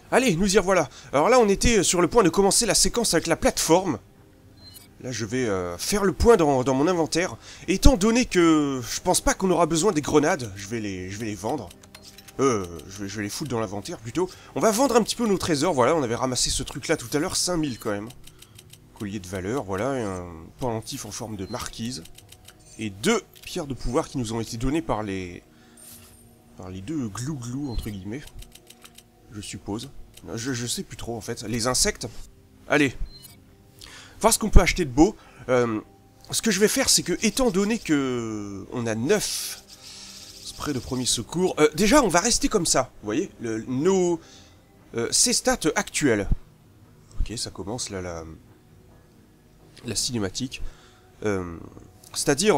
Allez, nous y revoilà. Alors là, on était sur le point de commencer la séquence avec la plateforme. Là, je vais faire le point dans mon inventaire. Étant donné que je pense pas qu'on aura besoin des grenades, je vais les vendre. Je vais les foutre dans l'inventaire plutôt. On va vendre un petit peu nos trésors, voilà, on avait ramassé ce truc là tout à l'heure, 5000 quand même. Collier de valeur, voilà, et un pendentif en forme de marquise. Et 2 pierres de pouvoir qui nous ont été données par les deux glou-glou entre guillemets. Je suppose. Je sais plus trop en fait. Les insectes. Allez. Voir ce qu'on peut acheter de beau. Ce que je vais faire, c'est que, étant donné que on a 9 sprays de premier secours, déjà on va rester comme ça. Vous voyez, ces stats actuelles. Ok, ça commence là la cinématique. C'est-à-dire,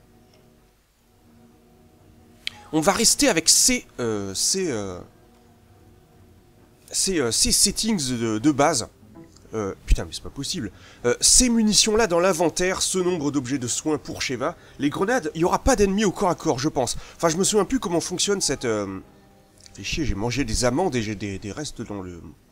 on va rester avec ces settings de base. Putain, mais c'est pas possible. Ces munitions-là dans l'inventaire, ce nombre d'objets de soins pour Sheva. Les grenades, il n'y aura pas d'ennemis au corps à corps, je pense. Enfin, je me souviens plus comment fonctionne cette... Fait chier, j'ai mangé des amandes et j'ai des restes dans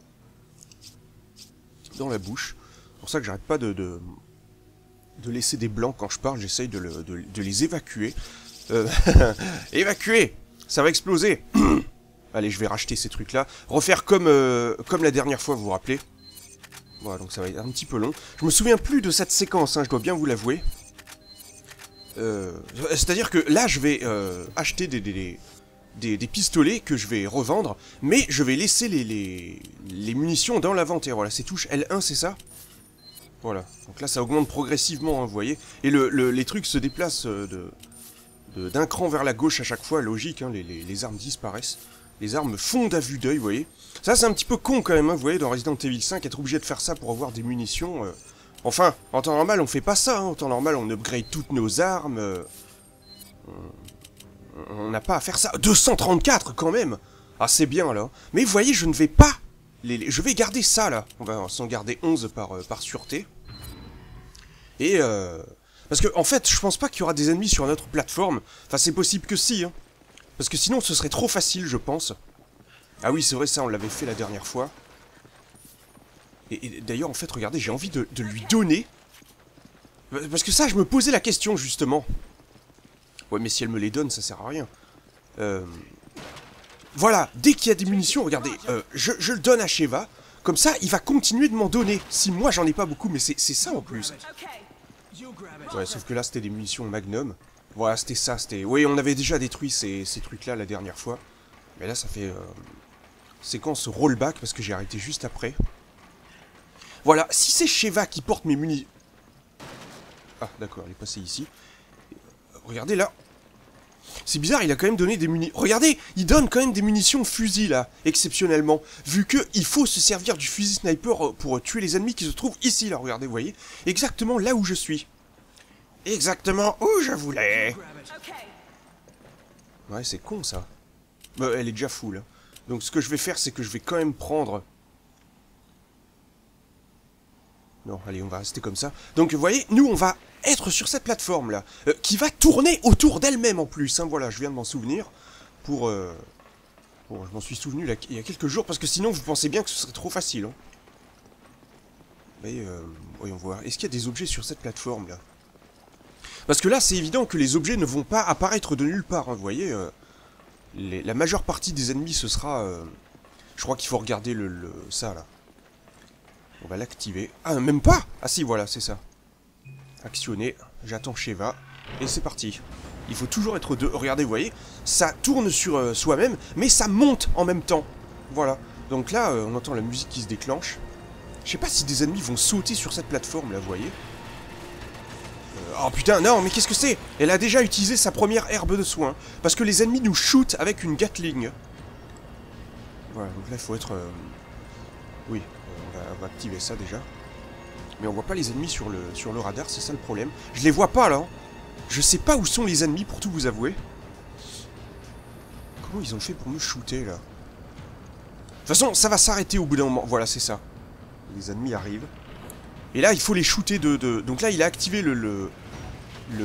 la bouche. C'est pour ça que j'arrête pas de laisser des blancs quand je parle, j'essaye de les évacuer. Évacuer! Ça va exploser! Allez, je vais racheter ces trucs-là. Refaire comme la dernière fois, vous vous rappelez. Voilà, donc ça va être un petit peu long. Je me souviens plus de cette séquence, hein, je dois bien vous l'avouer. C'est-à-dire que là, je vais acheter des pistolets que je vais revendre, mais je vais laisser les munitions dans l'inventaire. Voilà, c'est touche L1, c'est ça? Voilà, donc là, ça augmente progressivement, hein, vous voyez. Et les trucs se déplacent d'un cran vers la gauche à chaque fois, logique, hein, les armes disparaissent. Les armes fondent à vue d'œil, vous voyez. Ça, c'est un petit peu con quand même, hein, vous voyez, dans Resident Evil 5, être obligé de faire ça pour avoir des munitions. Enfin, en temps normal, on fait pas ça, hein. En temps normal, on upgrade toutes nos armes. On n'a pas à faire ça. 234 quand même. Ah, c'est bien, là. Mais vous voyez, je ne vais pas... Je vais garder ça, là. On va s'en garder 11 par sûreté. Et... Parce que, en fait, je pense pas qu'il y aura des ennemis sur notre plateforme. Enfin, c'est possible que si, hein. Parce que sinon, ce serait trop facile, je pense. Ah oui, c'est vrai, ça, on l'avait fait la dernière fois. Et d'ailleurs, en fait, regardez, j'ai envie de lui donner. Parce que ça, je me posais la question, justement. Ouais, mais si elle me les donne, ça sert à rien. Voilà, dès qu'il y a des munitions, regardez, je le donne à Sheva. Comme ça, il va continuer de m'en donner. Si moi, j'en ai pas beaucoup, mais c'est ça, en plus. Ouais, sauf que là, c'était des munitions Magnum. Voilà, c'était ça, c'était... Oui, on avait déjà détruit ces trucs-là la dernière fois. Mais là, ça fait... séquence rollback, parce que j'ai arrêté juste après. Voilà, si c'est Sheva qui porte mes munitions... Ah, d'accord, elle est passée ici. Regardez, là. C'est bizarre, il a quand même donné des munitions... Regardez, il donne quand même des munitions fusil, là, exceptionnellement. Vu que il faut se servir du fusil sniper pour tuer les ennemis qui se trouvent ici, là, regardez, vous voyez. Exactement là où je suis. Exactement où je voulais. Ouais, c'est con, ça. Bah, elle est déjà full. Hein. Donc, ce que je vais faire, c'est que je vais quand même prendre... Non, allez, on va rester comme ça. Donc, vous voyez, nous, on va être sur cette plateforme-là, qui va tourner autour d'elle-même, en plus. Hein, voilà, je viens de m'en souvenir. Bon, je m'en suis souvenu là, il y a quelques jours, parce que sinon, vous pensez bien que ce serait trop facile. Hein. Mais, voyons voir. Est-ce qu'il y a des objets sur cette plateforme-là? Parce que là, c'est évident que les objets ne vont pas apparaître de nulle part, hein, vous voyez. La majeure partie des ennemis, ce sera... je crois qu'il faut regarder ça, là. On va l'activer. Ah, même pas! Ah si, voilà, c'est ça. Actionner, j'attends Sheva, et c'est parti. Il faut toujours être deux. Regardez, vous voyez, ça tourne sur soi-même, mais ça monte en même temps. Voilà. Donc là, on entend la musique qui se déclenche. Je sais pas si des ennemis vont sauter sur cette plateforme, là, vous voyez. Oh putain, non, mais qu'est-ce que c'est? Elle a déjà utilisé sa première herbe de soin. Parce que les ennemis nous shootent avec une Gatling. Voilà, donc là, il faut être... Oui, on va activer ça déjà. Mais on voit pas les ennemis sur le radar, c'est ça le problème. Je les vois pas, là. Je sais pas où sont les ennemis, pour tout vous avouer. Comment ils ont fait pour me shooter, là? De toute façon, ça va s'arrêter au bout d'un moment. Voilà, c'est ça. Les ennemis arrivent. Et là, il faut les shooter Donc là, il a activé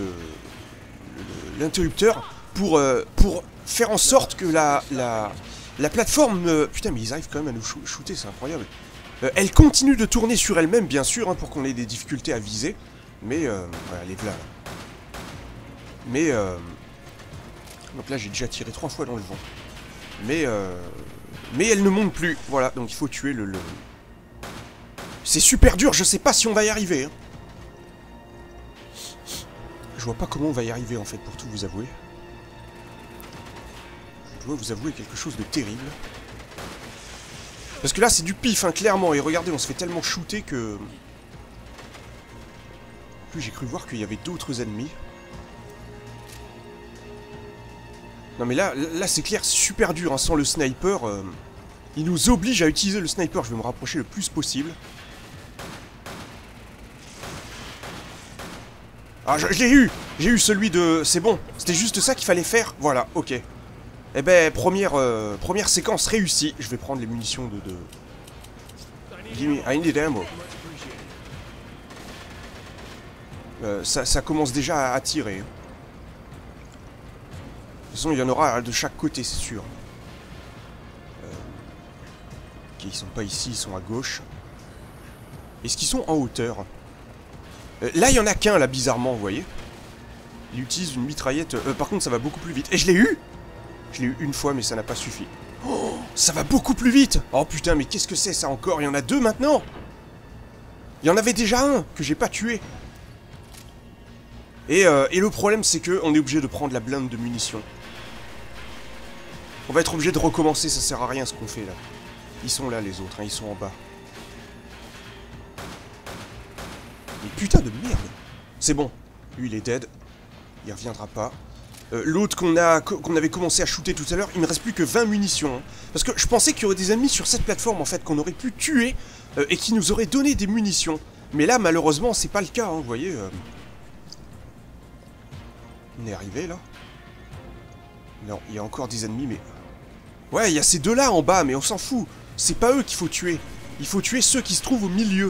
l'interrupteur pour faire en sorte que La plateforme... putain, mais ils arrivent quand même à nous shooter, c'est incroyable. Elle continue de tourner sur elle-même, bien sûr, hein, pour qu'on ait des difficultés à viser. Mais... voilà, elle est là. Mais... donc là, j'ai déjà tiré 3 fois dans le vent. Mais elle ne monte plus. Voilà, donc il faut tuer le... C'est super dur, je sais pas si on va y arriver. Hein. Je vois pas comment on va y arriver, en fait, pour tout vous avouer. Je dois vous avouer quelque chose de terrible. Parce que là, c'est du pif, hein, clairement. Et regardez, on se fait tellement shooter que... En plus, j'ai cru voir qu'il y avait d'autres ennemis. Non, mais là c'est clair, c'est super dur, hein, sans le sniper. Il nous oblige à utiliser le sniper. Je vais me rapprocher le plus possible. Ah, je l'ai eu! J'ai eu celui de... C'est bon, c'était juste ça qu'il fallait faire. Voilà, ok. Eh ben, première séquence réussie. Je vais prendre les munitions de... Gimme, I need ammo. Ça commence déjà à tirer. De toute façon, il y en aura de chaque côté, c'est sûr. Ok, ils sont pas ici, ils sont à gauche. Est-ce qu'ils sont en hauteur? Là, il y en a qu'un, là, bizarrement, vous voyez. Il utilise une mitraillette. Par contre, ça va beaucoup plus vite. Et je l'ai eu! Je l'ai eu une fois, mais ça n'a pas suffi. Oh, ça va beaucoup plus vite! Oh putain, mais qu'est-ce que c'est ça encore? Il y en a deux maintenant! Il y en avait déjà un que j'ai pas tué. Et le problème, c'est que on est obligé de prendre la blinde de munitions. On va être obligé de recommencer, ça sert à rien ce qu'on fait là. Ils sont là, les autres, hein, ils sont en bas. Mais putain de merde! C'est bon, lui il est dead. Il reviendra pas. L'autre qu'on avait commencé à shooter tout à l'heure, il me reste plus que 20 munitions. Hein. Parce que je pensais qu'il y aurait des ennemis sur cette plateforme en fait, qu'on aurait pu tuer et qui nous auraient donné des munitions. Mais là, malheureusement, c'est pas le cas, hein, vous voyez. On est arrivé là. Non, il y a encore des ennemis, mais... Ouais, il y a ces deux-là en bas, mais on s'en fout. C'est pas eux qu'il faut tuer. Il faut tuer ceux qui se trouvent au milieu.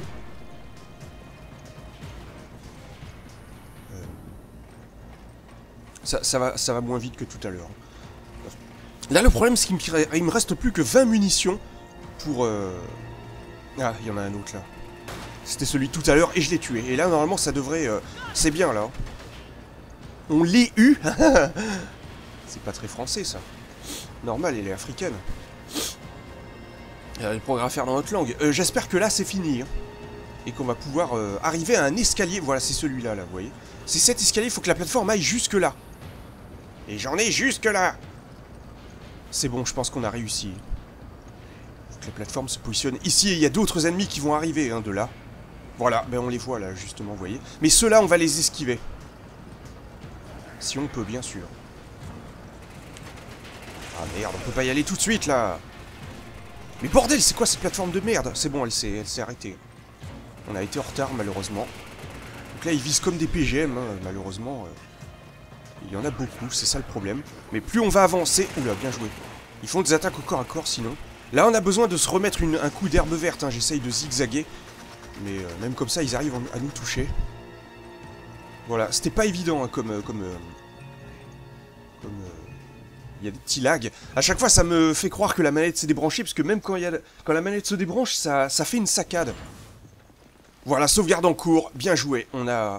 Ça va moins vite que tout à l'heure. Là, le problème, c'est qu'il me reste plus que 20 munitions pour... Ah, il y en a un autre, là. C'était celui de tout à l'heure, et je l'ai tué. Et là, normalement, ça devrait... C'est bien, là. On l'est eu. C'est pas très français, ça. Normal, elle est africaine. Il y a des progrès à faire dans notre langue. J'espère que là, c'est fini. Hein. Et qu'on va pouvoir arriver à un escalier. Voilà, c'est celui-là, là, vous voyez. C'est cet escalier, il faut que la plateforme aille jusque-là. Et j'en ai jusque-là. C'est bon, je pense qu'on a réussi. Faut que la plateforme se positionne ici. Et il y a d'autres ennemis qui vont arriver, hein, de là. Voilà, ben on les voit, là, justement, vous voyez. Mais ceux-là, on va les esquiver. Si on peut, bien sûr. Ah merde, on peut pas y aller tout de suite, là. Mais bordel, c'est quoi cette plateforme de merde? C'est bon, elle s'est arrêtée. On a été en retard, malheureusement. Donc là, ils visent comme des PGM, hein, malheureusement. Il y en a beaucoup, c'est ça le problème. Mais plus on va avancer... Oula, bien joué. Ils font des attaques au corps à corps, sinon. Là, on a besoin de se remettre un coup d'herbe verte. Hein. J'essaye de zigzaguer. Mais même comme ça, ils arrivent à nous toucher. Voilà, c'était pas évident, hein, il y a des petits lags. À chaque fois, ça me fait croire que la manette s'est débranchée, parce que même quand la manette se débranche, ça fait une saccade. Voilà, sauvegarde en cours, bien joué. On a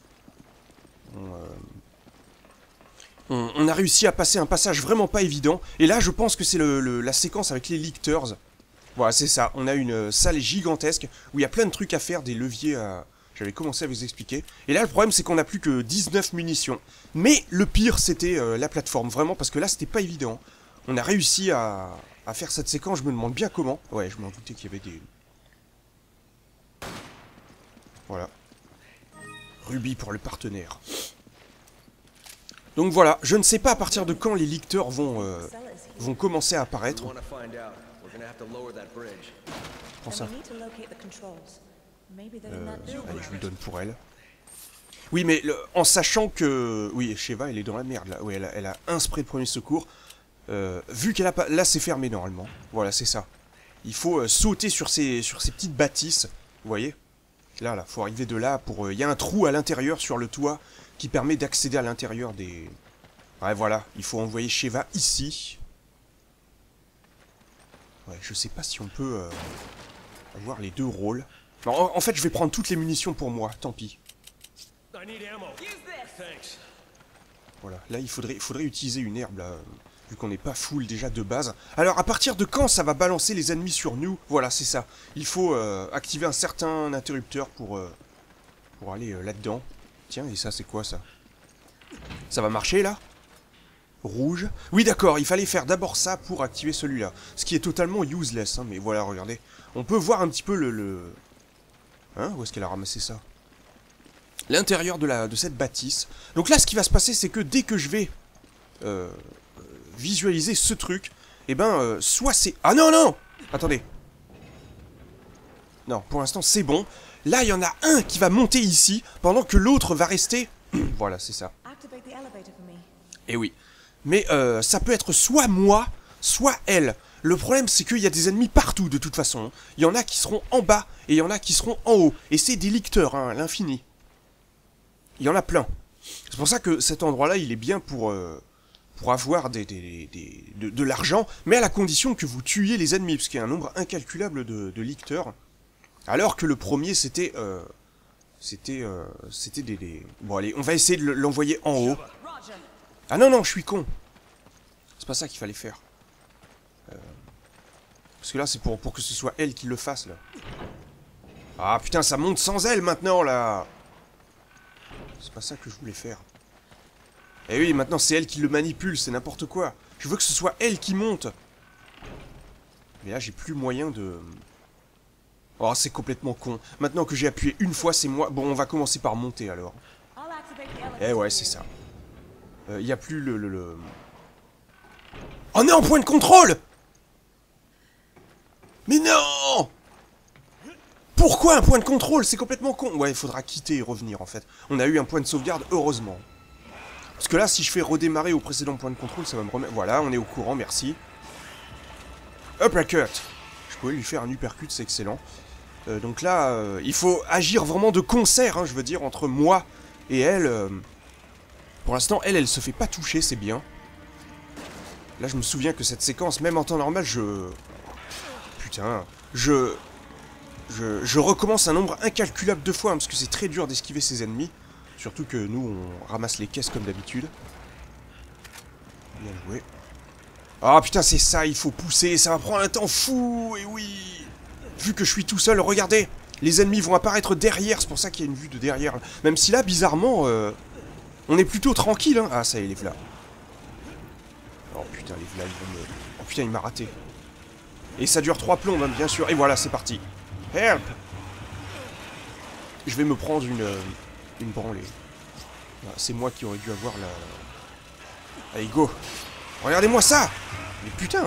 réussi à passer un passage vraiment pas évident. Et là, je pense que c'est la séquence avec les lictors. Voilà, c'est ça. On a une salle gigantesque où il y a plein de trucs à faire, des leviers à... J'avais commencé à vous expliquer. Et là, le problème, c'est qu'on n'a plus que 19 munitions. Mais le pire, c'était la plateforme, vraiment, parce que là, c'était pas évident. On a réussi à faire cette séquence, je me demande bien comment. Ouais, je m'en doutais qu'il y avait des... Voilà. Rubis pour le partenaire. Donc voilà, je ne sais pas à partir de quand les licteurs vont commencer à apparaître. Prends ça. Allez, je lui donne pour elle. Oui, mais en sachant que... Oui, Sheva, elle est dans la merde, là. Oui, elle a un spray de premier secours. Vu qu'elle a pas... Là, c'est fermé, normalement. Voilà, c'est ça. Il faut sauter sur ces petites bâtisses. Vous voyez? Là, faut arriver de là pour... Il y a un trou à l'intérieur sur le toit qui permet d'accéder à l'intérieur des... Ouais, voilà. Il faut envoyer Sheva ici. Ouais, je sais pas si on peut avoir les deux rôles. Non, en fait, je vais prendre toutes les munitions pour moi, tant pis. Voilà, là, il faudrait utiliser une herbe, là, vu qu'on n'est pas full déjà de base. Alors, à partir de quand ça va balancer les ennemis sur nous? Voilà, c'est ça. Il faut activer un certain interrupteur pour aller là-dedans. Tiens, et ça, c'est quoi, ça? Ça va marcher, là? Rouge. Oui, d'accord, il fallait faire d'abord ça pour activer celui-là. Ce qui est totalement useless, hein, mais voilà, regardez. On peut voir un petit peu Hein? Où est-ce qu'elle a ramassé ça? L'intérieur de cette bâtisse. Donc là, ce qui va se passer, c'est que dès que je vais visualiser ce truc, eh ben, soit c'est... Ah non, non! Attendez. Non, pour l'instant, c'est bon. Là, il y en a un qui va monter ici, pendant que l'autre va rester... Voilà, c'est ça. Eh oui. Mais ça peut être soit moi, soit elle. Le problème, c'est qu'il y a des ennemis partout, de toute façon. Il y en a qui seront en bas, et il y en a qui seront en haut. Et c'est des licteurs, hein, à l'infini. Il y en a plein. C'est pour ça que cet endroit-là, il est bien pour avoir de l'argent, mais à la condition que vous tuiez les ennemis, parce qu'il y a un nombre incalculable de licteurs. Alors que le premier, c'était des... Bon, allez, on va essayer de l'envoyer en haut. Ah non, non, je suis con. C'est pas ça qu'il fallait faire. Parce que là, c'est pour que ce soit elle qui le fasse, là. Ah, putain, ça monte sans elle, maintenant, là. C'est pas ça que je voulais faire. Eh oui, maintenant, c'est elle qui le manipule, c'est n'importe quoi. Je veux que ce soit elle qui monte. Mais là, j'ai plus moyen de... Oh, c'est complètement con. Maintenant que j'ai appuyé une fois, c'est moi... Bon, on va commencer par monter, alors. Eh ouais, c'est ça. Il n'y a plus le... On est en point de contrôle! Mais non! Pourquoi un point de contrôle? C'est complètement con. Ouais, il faudra quitter et revenir, en fait. On a eu un point de sauvegarde, heureusement. Parce que là, si je fais redémarrer au précédent point de contrôle, ça va me remettre... Voilà, on est au courant, merci. Uppercut. Je pouvais lui faire un uppercut, c'est excellent. Donc là, il faut agir vraiment de concert, hein, je veux dire, entre moi et elle. Pour l'instant, elle se fait pas toucher, c'est bien. Là, je me souviens que cette séquence, même en temps normal, Putain, je recommence un nombre incalculable de fois, hein, parce que c'est très dur d'esquiver ses ennemis. Surtout que nous, on ramasse les caisses comme d'habitude. Bien joué. Ah putain, c'est ça, il faut pousser, ça va prendre un temps fou, et oui. Vu que je suis tout seul, regardez, les ennemis vont apparaître derrière, c'est pour ça qu'il y a une vue de derrière. Même si là, bizarrement, on est plutôt tranquille, hein. Ah, ça y est, les v'là. Oh putain, les v'là, ils vont me... Oh putain, il m'a raté. Et ça dure 3 plombes, hein, bien sûr, et voilà, c'est parti. Help! Je vais me prendre une branlée. C'est moi qui aurais dû avoir la... Allez, go! Regardez-moi ça! Mais putain!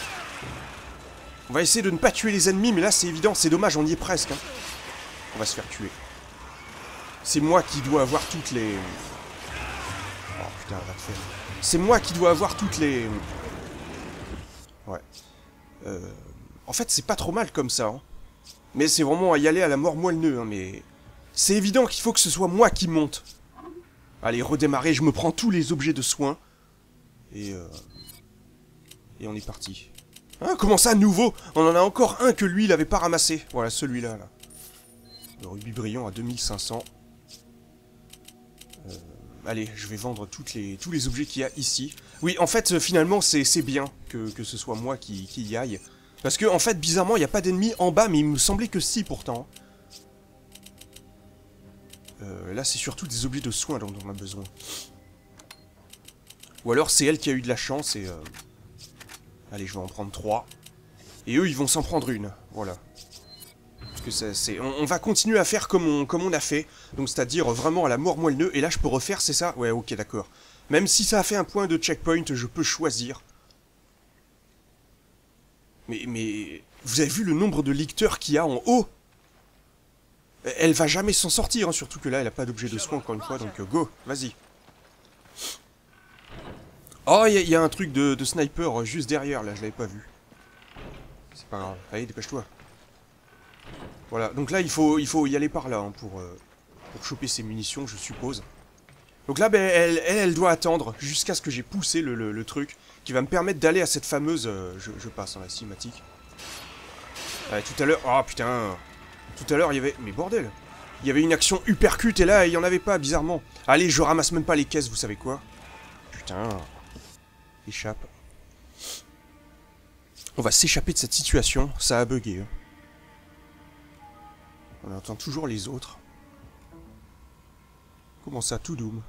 On va essayer de ne pas tuer les ennemis, mais là c'est évident, c'est dommage, on y est presque. Hein. On va se faire tuer. C'est moi qui dois avoir toutes les... Oh putain, va te faire. C'est moi qui dois avoir toutes les... Ouais. En fait, c'est pas trop mal comme ça. Hein. Mais c'est vraiment à y aller à la mort moelle-neu, hein, mais... C'est évident qu'il faut que ce soit moi qui monte. Allez, redémarrer, je me prends tous les objets de soins. Et on est parti. Hein, comment ça, nouveau? On en a encore un que lui, il avait pas ramassé. Voilà, celui-là, là. Le rubis brillant à 2500. Allez, je vais vendre tous les objets qu'il y a ici. Oui, en fait, finalement, c'est bien que ce soit moi qui y aille. Parce que, en fait, bizarrement, il n'y a pas d'ennemis en bas, mais il me semblait que si, pourtant. Là, c'est surtout des objets de soins dont on a besoin. Ou alors, c'est elle qui a eu de la chance et... Allez, je vais en prendre 3. Et eux, ils vont s'en prendre une. Voilà. Parce que on va continuer à faire comme on a fait. Donc, c'est-à-dire vraiment à la mort moelle-neu. Et là, je peux refaire, c'est ça? Ouais, ok, d'accord. Même si ça a fait un point de checkpoint, je peux choisir. Mais vous avez vu le nombre de licteurs qu'il y a en haut? Elle va jamais s'en sortir, hein, surtout que là, elle a pas d'objet de soin, encore une fois. Donc, go, vas-y. Oh, il y a un truc de sniper juste derrière, là, je l'avais pas vu. C'est pas grave. Allez, dépêche-toi. Voilà, donc là, il faut y aller par là, hein, pour choper ses munitions, je suppose. Donc là, ben, elle doit attendre jusqu'à ce que j'ai poussé le truc, qui va me permettre d'aller à cette fameuse... je passe dans la cinématique. Ouais, tout à l'heure... Oh putain. Tout à l'heure, il y avait... Mais bordel. Il y avait une action uppercut et là, il y en avait pas, bizarrement. Allez, je ramasse même pas les caisses, vous savez quoi. Putain. Échappe. On va s'échapper de cette situation. Ça a bugué. Hein. On entend toujours les autres. Comment ça, tout doom?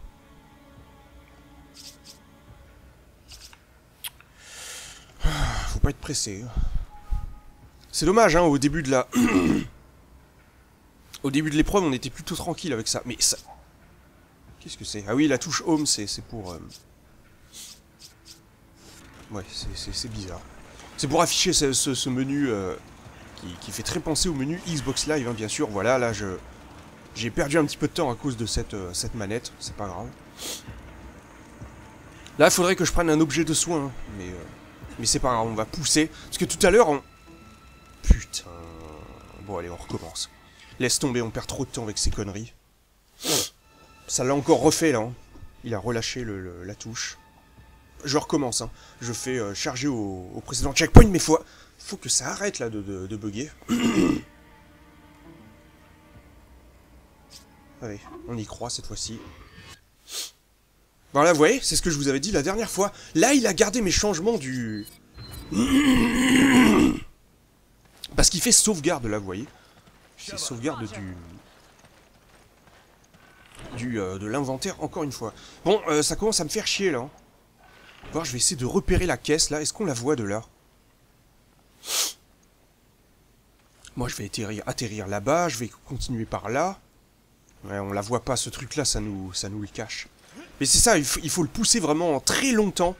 Faut pas être pressé. C'est dommage, hein, au début de la... Au début de l'épreuve, on était plutôt tranquille avec ça. Mais ça... Qu'est-ce que c'est? Ah oui, la touche home, c'est pour... Ouais, c'est bizarre. C'est pour afficher ce menu qui fait très penser au menu Xbox Live, hein, bien sûr. Voilà, là, j'ai perdu un petit peu de temps à cause de cette manette. C'est pas grave. Là, il faudrait que je prenne un objet de soin. Hein, mais c'est pas grave, on va pousser. Parce que tout à l'heure, on... Putain... Bon, allez, on recommence. Laisse tomber, on perd trop de temps avec ces conneries. Ça l'a encore refait, là. Hein. Il a relâché la touche. Je recommence, hein. Je fais charger au précédent checkpoint, mais faut que ça arrête, là, de bugger. Allez, on y croit, cette fois-ci. Voilà, vous voyez, c'est ce que je vous avais dit la dernière fois. Là, il a gardé mes changements du... Parce qu'il fait sauvegarde, là, vous voyez. C'est sauvegarde de l'inventaire, encore une fois. Bon, ça commence à me faire chier, là. Hein. Bon, je vais essayer de repérer la caisse, là. Est-ce qu'on la voit de là? Moi, je vais atterrir là-bas. Je vais continuer par là. Ouais, on la voit pas, ce truc-là, ça nous le cache. Mais c'est ça, il faut le pousser vraiment très longtemps.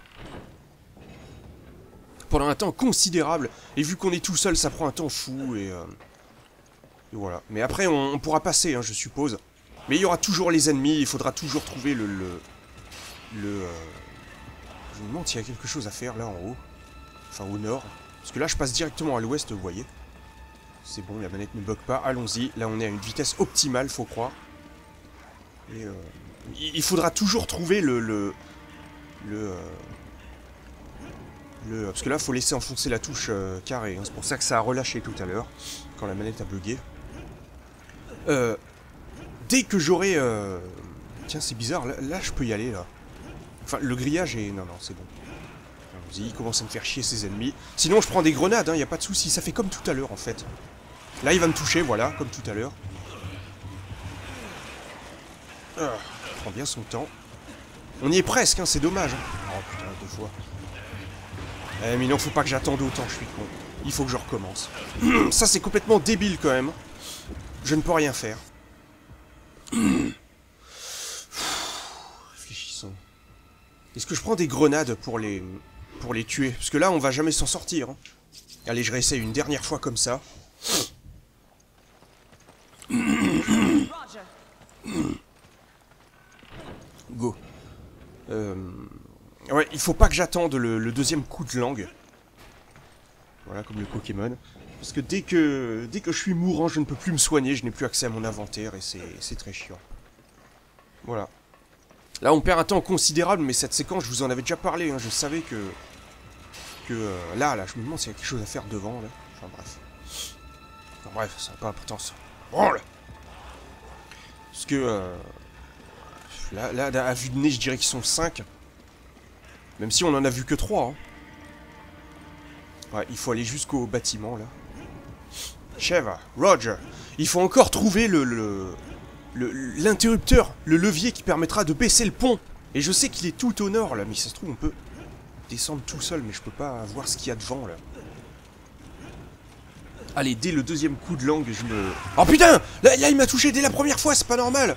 Pendant un temps considérable. Et vu qu'on est tout seul, ça prend un temps fou, et voilà. Mais après, on pourra passer, hein, je suppose. Mais il y aura toujours les ennemis, il faudra toujours trouver Je me demande s'il y a quelque chose à faire, là, en haut. Enfin, au nord. Parce que là, je passe directement à l'ouest, vous voyez. C'est bon, la manette ne bug pas, allons-y. Là, on est à une vitesse optimale, faut croire. Et il faudra toujours trouver parce que là, faut laisser enfoncer la touche carré. Hein. C'est pour ça que ça a relâché tout à l'heure, quand la manette a bugué. Dès que j'aurai... Tiens, c'est bizarre, là, je peux y aller, là. Enfin, le grillage est... Non, c'est bon. Allons-y, il commence à me faire chier ses ennemis. Sinon, je prends des grenades, hein, y a pas de souci. Ça fait comme tout à l'heure, en fait. Là, il va me toucher, voilà, comme tout à l'heure. Il prend bien son temps. On y est presque, hein, c'est dommage. Hein. Oh, putain, 2 fois. Mais non, faut pas que j'attende autant, je suis con. Il faut que je recommence. Ça, c'est complètement débile, quand même. Je ne peux rien faire. Réfléchissons. Est-ce que je prends des grenades pour les tuer? Parce que là, on va jamais s'en sortir. Hein. Allez, je réessaye une dernière fois comme ça. Go. Ouais, il faut pas que j'attende le deuxième coup de langue. Voilà, comme le Pokémon. Parce que dès que je suis mourant, je ne peux plus me soigner, je n'ai plus accès à mon inventaire, et c'est très chiant. Voilà. Là, on perd un temps considérable, mais cette séquence, je vous en avais déjà parlé, hein, je savais que là, je me demande s'il y a quelque chose à faire devant, là. Enfin, bref. Enfin, bref, ça n'a pas d'importance. Branle! Parce que, là, à vue de nez, je dirais qu'ils sont 5. Même si on en a vu que 3, hein. Ouais, il faut aller jusqu'au bâtiment, là. Chèvre, Roger, il faut encore trouver l'interrupteur, le levier qui permettra de baisser le pont. Et je sais qu'il est tout au nord, là, mais ça se trouve, on peut descendre tout seul, mais je peux pas voir ce qu'il y a devant, là. Allez, dès le deuxième coup de langue, je me... Oh putain! Là, il m'a touché dès la première fois, c'est pas normal!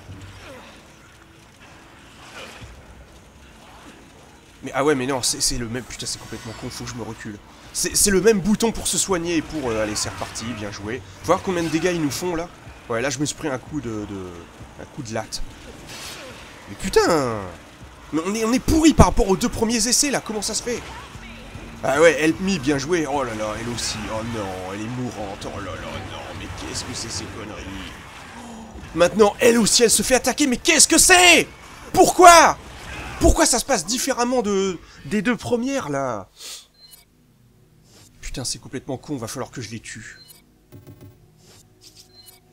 Mais ah ouais, mais non, c'est le même... Putain, c'est complètement con, faut que je me recule. C'est le même bouton pour se soigner et pour... allez, c'est reparti, bien joué. Faut voir combien de dégâts ils nous font, là. Ouais, là, je me suis pris un coup de latte. Mais putain! Mais on est pourri par rapport aux 2 premiers essais, là, comment ça se fait? Ah ouais, Help Me, bien joué. Oh là là, elle aussi. Oh non, elle est mourante. Oh là là, non, mais qu'est-ce que c'est ces conneries? Maintenant, elle aussi, elle se fait attaquer, mais qu'est-ce que c'est? Pourquoi? Pourquoi ça se passe différemment des 2 premières, là? Putain, c'est complètement con, va falloir que je les tue.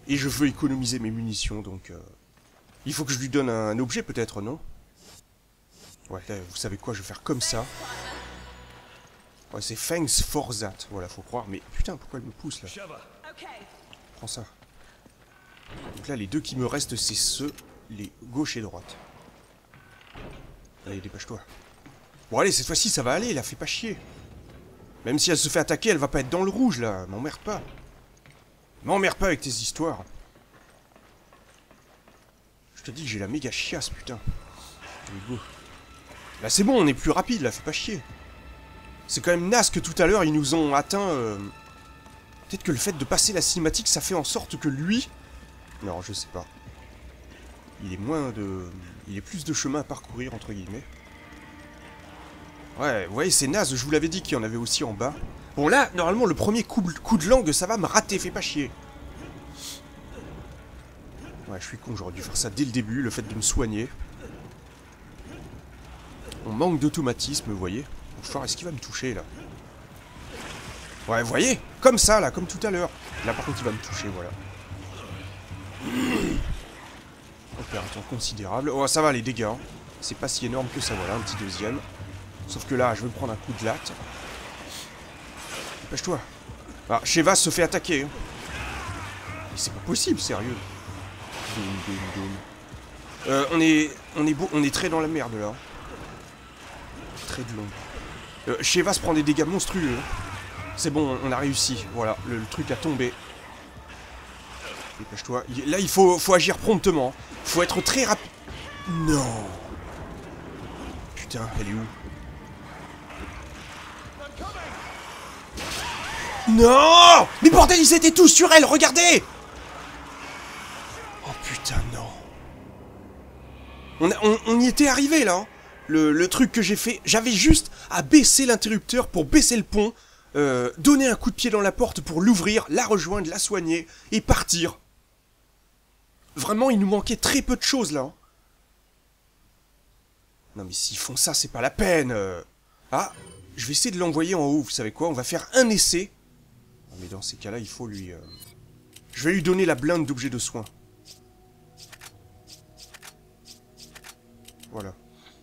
Et je veux économiser mes munitions, donc... Il faut que je lui donne un objet, peut-être, non? Ouais, là, vous savez quoi, je vais faire comme ça. Ouais, c'est thanks for that. Voilà, faut croire. Mais putain, pourquoi elle me pousse, là? Prends ça. Donc là, les deux qui me restent, c'est ceux... Les gauche et droite. Allez, dépêche-toi. Bon, allez, cette fois-ci, ça va aller, là, fais pas chier. Même si elle se fait attaquer, elle va pas être dans le rouge, là. M'emmerde pas. M'emmerde pas avec tes histoires. Je te dis que j'ai la méga chiasse, putain. Go. Là, c'est bon, on est plus rapide, là, fais pas chier. C'est quand même naze que tout à l'heure, ils nous ont atteint... Peut-être que le fait de passer la cinématique, ça fait en sorte que lui... Non, je sais pas. Il est moins de... Il est plus de chemin à parcourir, entre guillemets. Ouais, vous voyez, c'est naze, je vous l'avais dit qu'il y en avait aussi en bas. Bon, là, normalement, le premier coup de langue, ça va me rater, fais pas chier. Ouais, je suis con, j'aurais dû faire ça dès le début, le fait de me soigner. On manque d'automatisme, vous voyez. Enfin, est-ce qu'il va me toucher, là? Ouais, vous voyez? Comme ça, là, comme tout à l'heure. Là, par contre, il va me toucher, voilà. On perd un temps considérable. Oh, ça va, les dégâts. Hein. C'est pas si énorme que ça, voilà, un petit deuxième. Sauf que là, je vais me prendre un coup de latte. Dépêche-toi. Ah, Sheva se fait attaquer. Hein. Mais c'est pas possible, sérieux. On est très dans la merde, là. Très de long. Sheva se prend des dégâts monstrueux. C'est bon, on a réussi. Voilà, le truc a tombé. Dépêche-toi. Là, il faut agir promptement. Faut être très rapide. Non. Putain, elle est où? Non! Mais bordel, ils étaient tous sur elle, regardez! Oh putain, non. On y était arrivé, là. Hein. Le truc que j'ai fait, j'avais juste à baisser l'interrupteur pour baisser le pont, donner un coup de pied dans la porte pour l'ouvrir, la rejoindre, la soigner, et partir. Vraiment, il nous manquait très peu de choses, là. Hein. Non mais s'ils font ça, c'est pas la peine. Ah, je vais essayer de l'envoyer en haut, vous savez quoi? On va faire un essai. Mais dans ces cas-là, il faut lui... Je vais lui donner la blinde d'objets de soins. Voilà.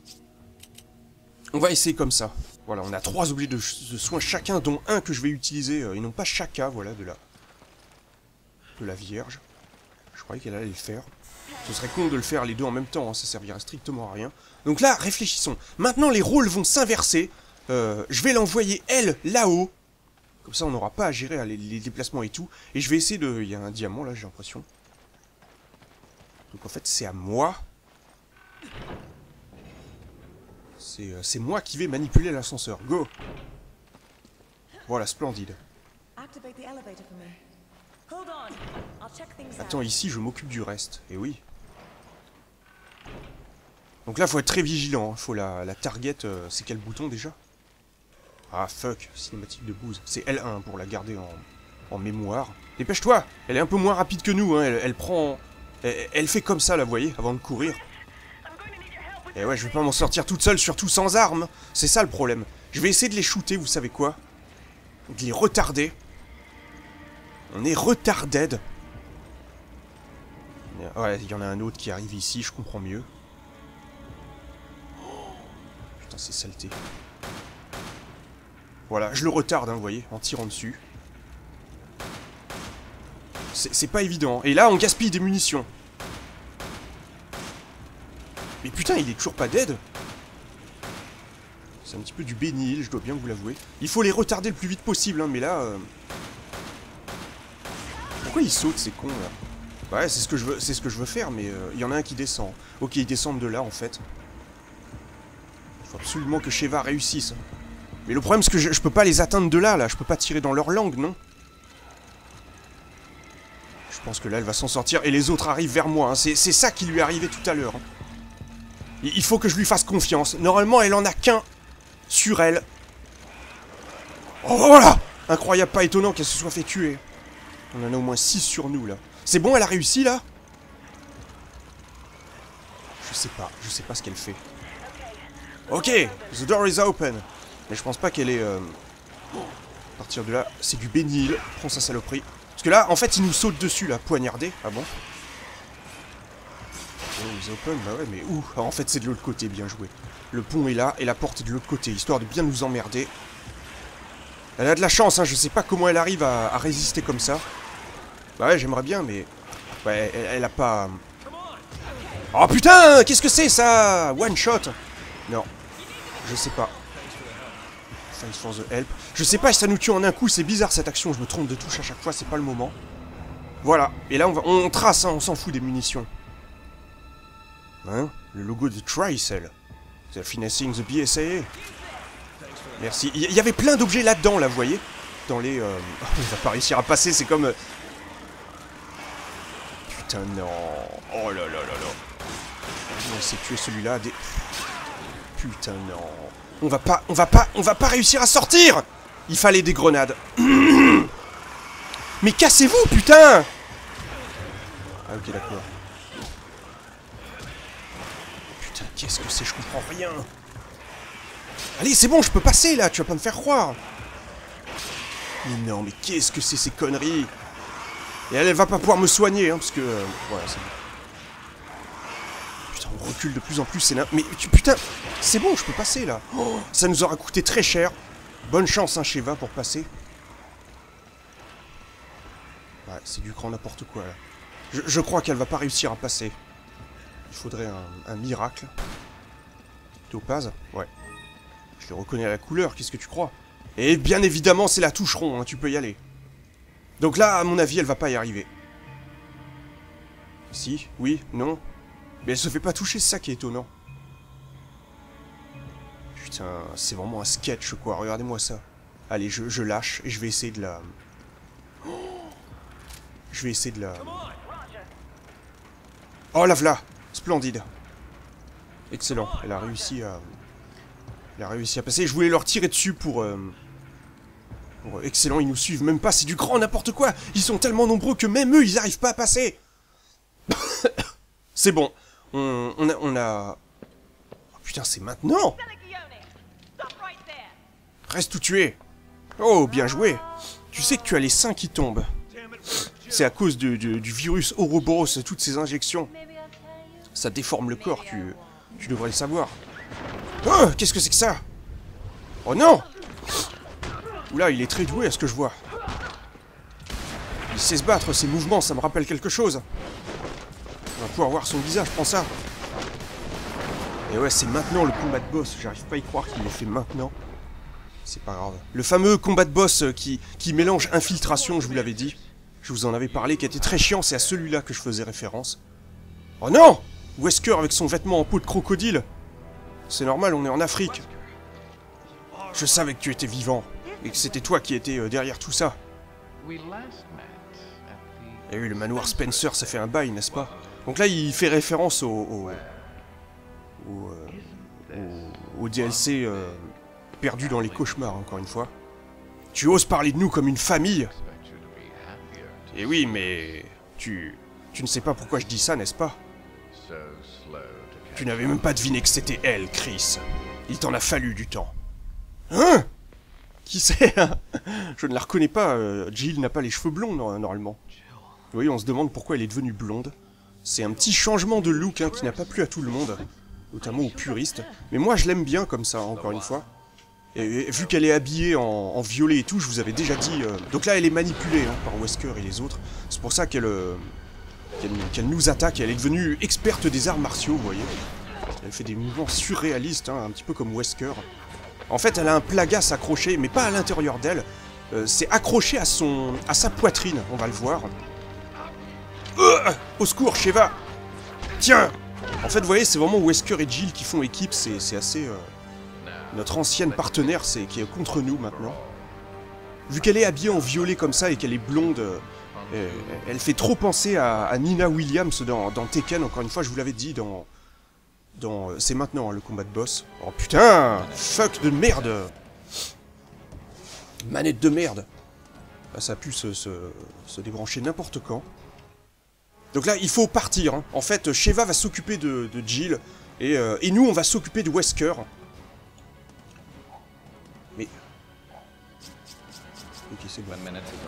On va essayer comme ça. Voilà, on a 3 objets de soins chacun, dont un que je vais utiliser, et non pas chacun, voilà, de la Vierge. Je croyais qu'elle allait le faire. Ce serait con de le faire les deux en même temps, hein, ça servirait strictement à rien. Donc là, réfléchissons. Maintenant, les rôles vont s'inverser. Je vais l'envoyer, elle, là-haut. Comme ça, on n'aura pas à gérer les déplacements et tout. Et je vais essayer de... Il y a un diamant, là, j'ai l'impression. Donc en fait, c'est à moi. C'est moi qui vais manipuler l'ascenseur. Go! Voilà, splendide. Attends, ici, je m'occupe du reste. Et oui. Donc là, faut être très vigilant. Hein. Faut la target... c'est quel bouton, déjà? Ah, fuck. Cinématique de bouse. C'est L1 pour la garder en mémoire. Dépêche-toi! Elle est un peu moins rapide que nous. Hein. Elle prend... Elle fait comme ça, là, vous voyez, avant de courir. Et ouais, je vais pas m'en sortir toute seule, surtout sans armes. C'est ça, le problème. Je vais essayer de les shooter, vous savez quoi? De les retarder. On est retarded. Ouais, il y en a un autre qui arrive ici, je comprends mieux. Oh, putain, c'est saleté. Voilà, je le retarde, hein, vous voyez, en tirant dessus. C'est pas évident. Et là, on gaspille des munitions. Mais putain, il est toujours pas dead. C'est un petit peu du bénil, je dois bien vous l'avouer. Il faut les retarder le plus vite possible, hein, mais là... Pourquoi ils sautent, ces cons, là? Ouais, c'est ce que je veux faire, mais il y en a un qui descend. Ok, ils descendent de là, en fait. Il faut absolument que Sheva réussisse. Mais le problème, c'est que je peux pas les atteindre de là. Je peux pas tirer dans leur langue, non? Je pense que là, elle va s'en sortir, et les autres arrivent vers moi. Hein. C'est ça qui lui est arrivé tout à l'heure. Hein. Il faut que je lui fasse confiance. Normalement, elle en a qu'un sur elle. Oh, voilà! Incroyable, pas étonnant qu'elle se soit fait tuer. On en a au moins 6 sur nous, là. C'est bon, elle a réussi, là? Je sais pas ce qu'elle fait. Ok, the door is open. Mais je pense pas qu'elle est... partir de là, c'est du bénil. Prends sa saloperie. Parce que là, en fait, il nous saute dessus, là, poignardé. Ah bon? Oh, ils open, bah ouais, mais où? Ah, en fait, c'est de l'autre côté, bien joué. Le pont est là, et la porte est de l'autre côté, histoire de bien nous emmerder. Elle a de la chance, hein, je sais pas comment elle arrive à résister comme ça. Bah ouais, j'aimerais bien, mais... Ouais, elle a pas... Oh putain, qu'est-ce que c'est, ça? One shot? Non, je sais pas. Thanks for the help. Je sais pas si ça nous tue en un coup, c'est bizarre cette action, je me trompe de touche à chaque fois, c'est pas le moment. Voilà, et là on trace, hein, on s'en fout des munitions. Hein? Le logo de Tricell. The finessing the BSAA. Merci. Il y avait plein d'objets là-dedans, là, vous voyez? Dans les... On va pas réussir à passer, c'est comme... Putain, non. Oh là là là là. On va essayer de tuer celui-là. Des... Putain, non. On va pas réussir à sortir! Il fallait des grenades. Mais cassez-vous, putain! Ah, ok, d'accord. Putain, qu'est-ce que c'est? Je comprends rien. Allez, c'est bon, je peux passer, là. Tu vas pas me faire croire. Mais non, mais qu'est-ce que c'est ces conneries? Et elle va pas pouvoir me soigner, hein, parce que... voilà, c'est bon. Putain, on recule de plus en plus, c'est... Mais putain, c'est bon, je peux passer, là. Oh, ça nous aura coûté très cher. Bonne chance, hein, Sheva, pour passer. Ouais, c'est du grand n'importe quoi, là. Je crois qu'elle va pas réussir à passer. Il faudrait un miracle. Topaz? Ouais. Je le reconnais à la couleur, qu'est-ce que tu crois? Et bien évidemment, c'est la touche rond, hein, tu peux y aller. Donc là, à mon avis, elle va pas y arriver. Si? Oui? Non? Mais elle se fait pas toucher, c'est ça qui est étonnant. Putain, c'est vraiment un sketch, quoi. Regardez-moi ça. Allez, je lâche et je vais essayer de la... Je vais essayer de la... Oh, la v'là! Splendide. Excellent. Elle a réussi à... Elle a réussi à passer. Je voulais leur tirer dessus pour... Excellent, ils nous suivent même pas. C'est du grand n'importe quoi. Ils sont tellement nombreux que même eux, ils arrivent pas à passer. C'est bon. On a... Oh, putain, c'est maintenant. Reste où tu es. Oh, bien joué. Tu sais que tu as les seins qui tombent. C'est à cause du virus Ouroboros, toutes ces injections. Ça déforme le corps, tu devrais le savoir. Oh, qu'est-ce que c'est que ça? Oh non! Oula, il est très doué à ce que je vois. Il sait se battre, ses mouvements, ça me rappelle quelque chose. On va pouvoir voir son visage, prends ça. Et ouais, c'est maintenant le combat de boss, j'arrive pas à y croire qu'il le fait maintenant. C'est pas grave. Le fameux combat de boss qui mélange infiltration, je vous l'avais dit. Je vous en avais parlé, qui était très chiant, c'est à celui-là que je faisais référence. Oh non! Wesker avec son vêtement en peau de crocodile. C'est normal, on est en Afrique. Je savais que tu étais vivant, et que c'était toi qui étais derrière tout ça. Et oui, le manoir Spencer, ça fait un bail, n'est-ce pas? Donc là, il fait référence au DLC perdu dans les cauchemars, encore une fois. Tu oses parler de nous comme une famille? Et oui, mais... Tu ne sais pas pourquoi je dis ça, n'est-ce pas? Tu n'avais même pas deviné que c'était elle, Chris. Il t'en a fallu du temps. Hein? Qui c'est? Je ne la reconnais pas. Jill n'a pas les cheveux blonds, normalement. Vous voyez, on se demande pourquoi elle est devenue blonde. C'est un petit changement de look hein, qui n'a pas plu à tout le monde. Notamment aux puristes. Mais moi, je l'aime bien comme ça, encore une fois. Et vu qu'elle est habillée en violet et tout, je vous avais déjà dit... Donc là, elle est manipulée hein, par Wesker et les autres. C'est pour ça qu'elle nous attaque. Elle est devenue experte des arts martiaux, vous voyez. Elle fait des mouvements surréalistes, hein, un petit peu comme Wesker. En fait, elle a un plagas accroché, mais pas à l'intérieur d'elle. C'est accroché à sa poitrine, on va le voir. Au secours, Sheva! Tiens! En fait, vous voyez, c'est vraiment Wesker et Jill qui font équipe, c'est assez... Notre ancienne partenaire, qui est contre nous, maintenant. Vu qu'elle est habillée en violet comme ça et qu'elle est blonde, elle fait trop penser à Nina Williams dans Tekken, encore une fois, je vous l'avais dit, c'est maintenant, hein, le combat de boss. Oh putain! Fuck de merde! Manette de merde! Là, ça a pu se débrancher n'importe quand. Donc là, il faut partir. Hein. En fait, Sheva va s'occuper de Jill, et nous, on va s'occuper de Wesker. Mais... Ok, c'est bon.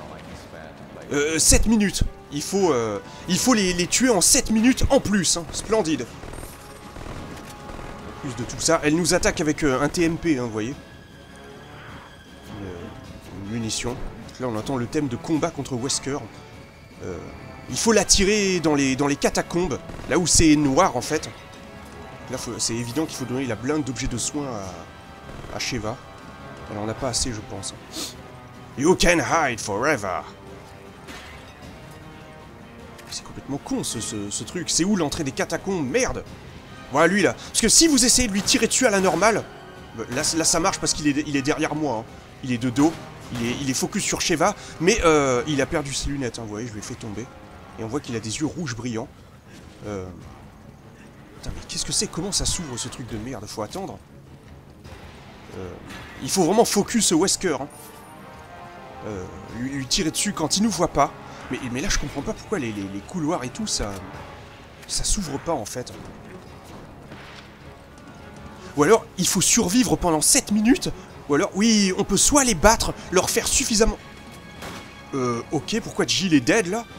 7 minutes. Il faut les tuer en 7 minutes en plus. Hein. Splendide. En plus de tout ça, elle nous attaque avec un TMP, hein, vous voyez. Une munition. Là, on entend le thème de combat contre Wesker. Il faut l'attirer dans les catacombes, là où c'est noir en fait. Là, c'est évident qu'il faut donner la blinde d'objets de soins à Sheva. Elle en a pas assez, je pense. You can hide forever. C'est complètement con ce truc. C'est où l'entrée des catacombes? Merde. Voilà lui là. Parce que si vous essayez de lui tirer dessus à la normale, là ça marche parce qu'il est derrière moi. Hein. Il est de dos. Il est focus sur Sheva, mais il a perdu ses lunettes. Hein, vous voyez, je l'ai fait tomber. Et on voit qu'il a des yeux rouges brillants. Putain, mais qu'est-ce que c'est? Comment ça s'ouvre ce truc de merde? Faut attendre. Il faut vraiment focus Wesker. Hein. Lui tirer dessus quand il nous voit pas. Mais là, je comprends pas pourquoi les couloirs et tout, ça s'ouvre pas en fait. Ou alors, il faut survivre pendant 7 minutes. Ou alors, oui, on peut soit les battre, leur faire suffisamment... ok, pourquoi Jill est dead, là?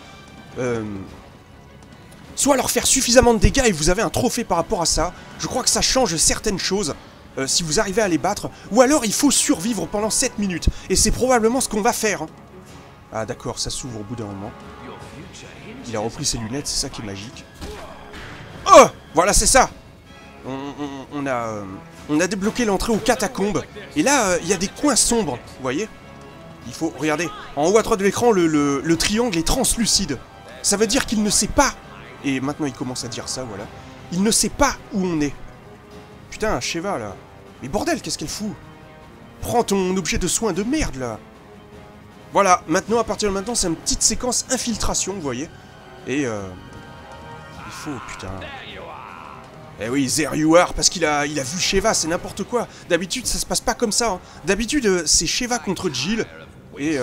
Soit leur faire suffisamment de dégâts et vous avez un trophée par rapport à ça. Je crois que ça change certaines choses, si vous arrivez à les battre. Ou alors, il faut survivre pendant 7 minutes. Et c'est probablement ce qu'on va faire. Hein. Ah, d'accord, ça s'ouvre au bout d'un moment. Il a repris ses lunettes, c'est ça qui est magique. Oh! Voilà, c'est ça! On a débloqué l'entrée aux catacombes. Et là, il y a des coins sombres, vous voyez? Il faut, regardez, en haut à droite de l'écran, le triangle est translucide. Ça veut dire qu'il ne sait pas. Et maintenant, il commence à dire ça, voilà. Il ne sait pas où on est. Putain, Sheva, là. Mais bordel, qu'est-ce qu'elle fout? Prends ton objet de soin de merde, là. Voilà, maintenant, à partir de maintenant, c'est une petite séquence infiltration, vous voyez? Et, il faut, putain... Eh oui, there you are, parce qu'il a vu Sheva, c'est n'importe quoi. D'habitude, ça se passe pas comme ça. Hein. D'habitude, c'est Sheva contre Jill, et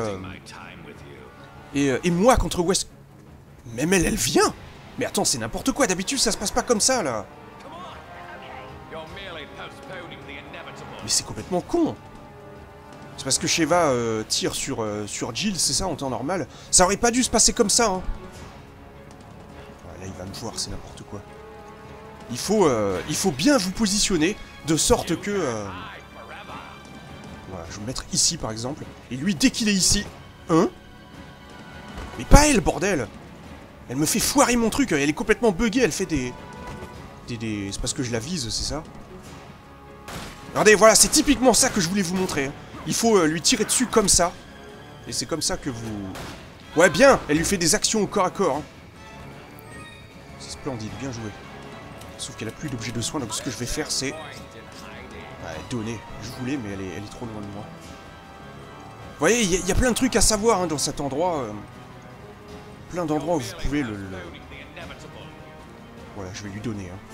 moi contre West... Même elle vient. Mais attends, c'est n'importe quoi, d'habitude, ça se passe pas comme ça, là. Mais c'est complètement con. C'est parce que Sheva tire sur Jill, c'est ça, en temps normal. Ça aurait pas dû se passer comme ça, hein. Ouais, là, il va me voir, c'est n'importe quoi. Il faut bien vous positionner, de sorte que... Voilà, je vais me mettre ici, par exemple. Et lui, dès qu'il est ici... Hein? Mais pas elle, bordel! Elle me fait foirer mon truc, elle est complètement buggée, elle fait des... C'est parce que je la vise, c'est ça? Regardez, voilà, c'est typiquement ça que je voulais vous montrer. Hein. Il faut lui tirer dessus comme ça. Et c'est comme ça que vous... Ouais, bien! Elle lui fait des actions au corps à corps. Hein. C'est splendide, bien joué. Sauf qu'elle a plus d'objet de soin, donc ce que je vais faire, c'est... Ouais, donner. Je voulais, mais elle est trop loin de moi. Vous voyez, il y a plein de trucs à savoir hein, dans cet endroit. Plein d'endroits où vous pouvez le... Voilà, je vais lui donner. Hein.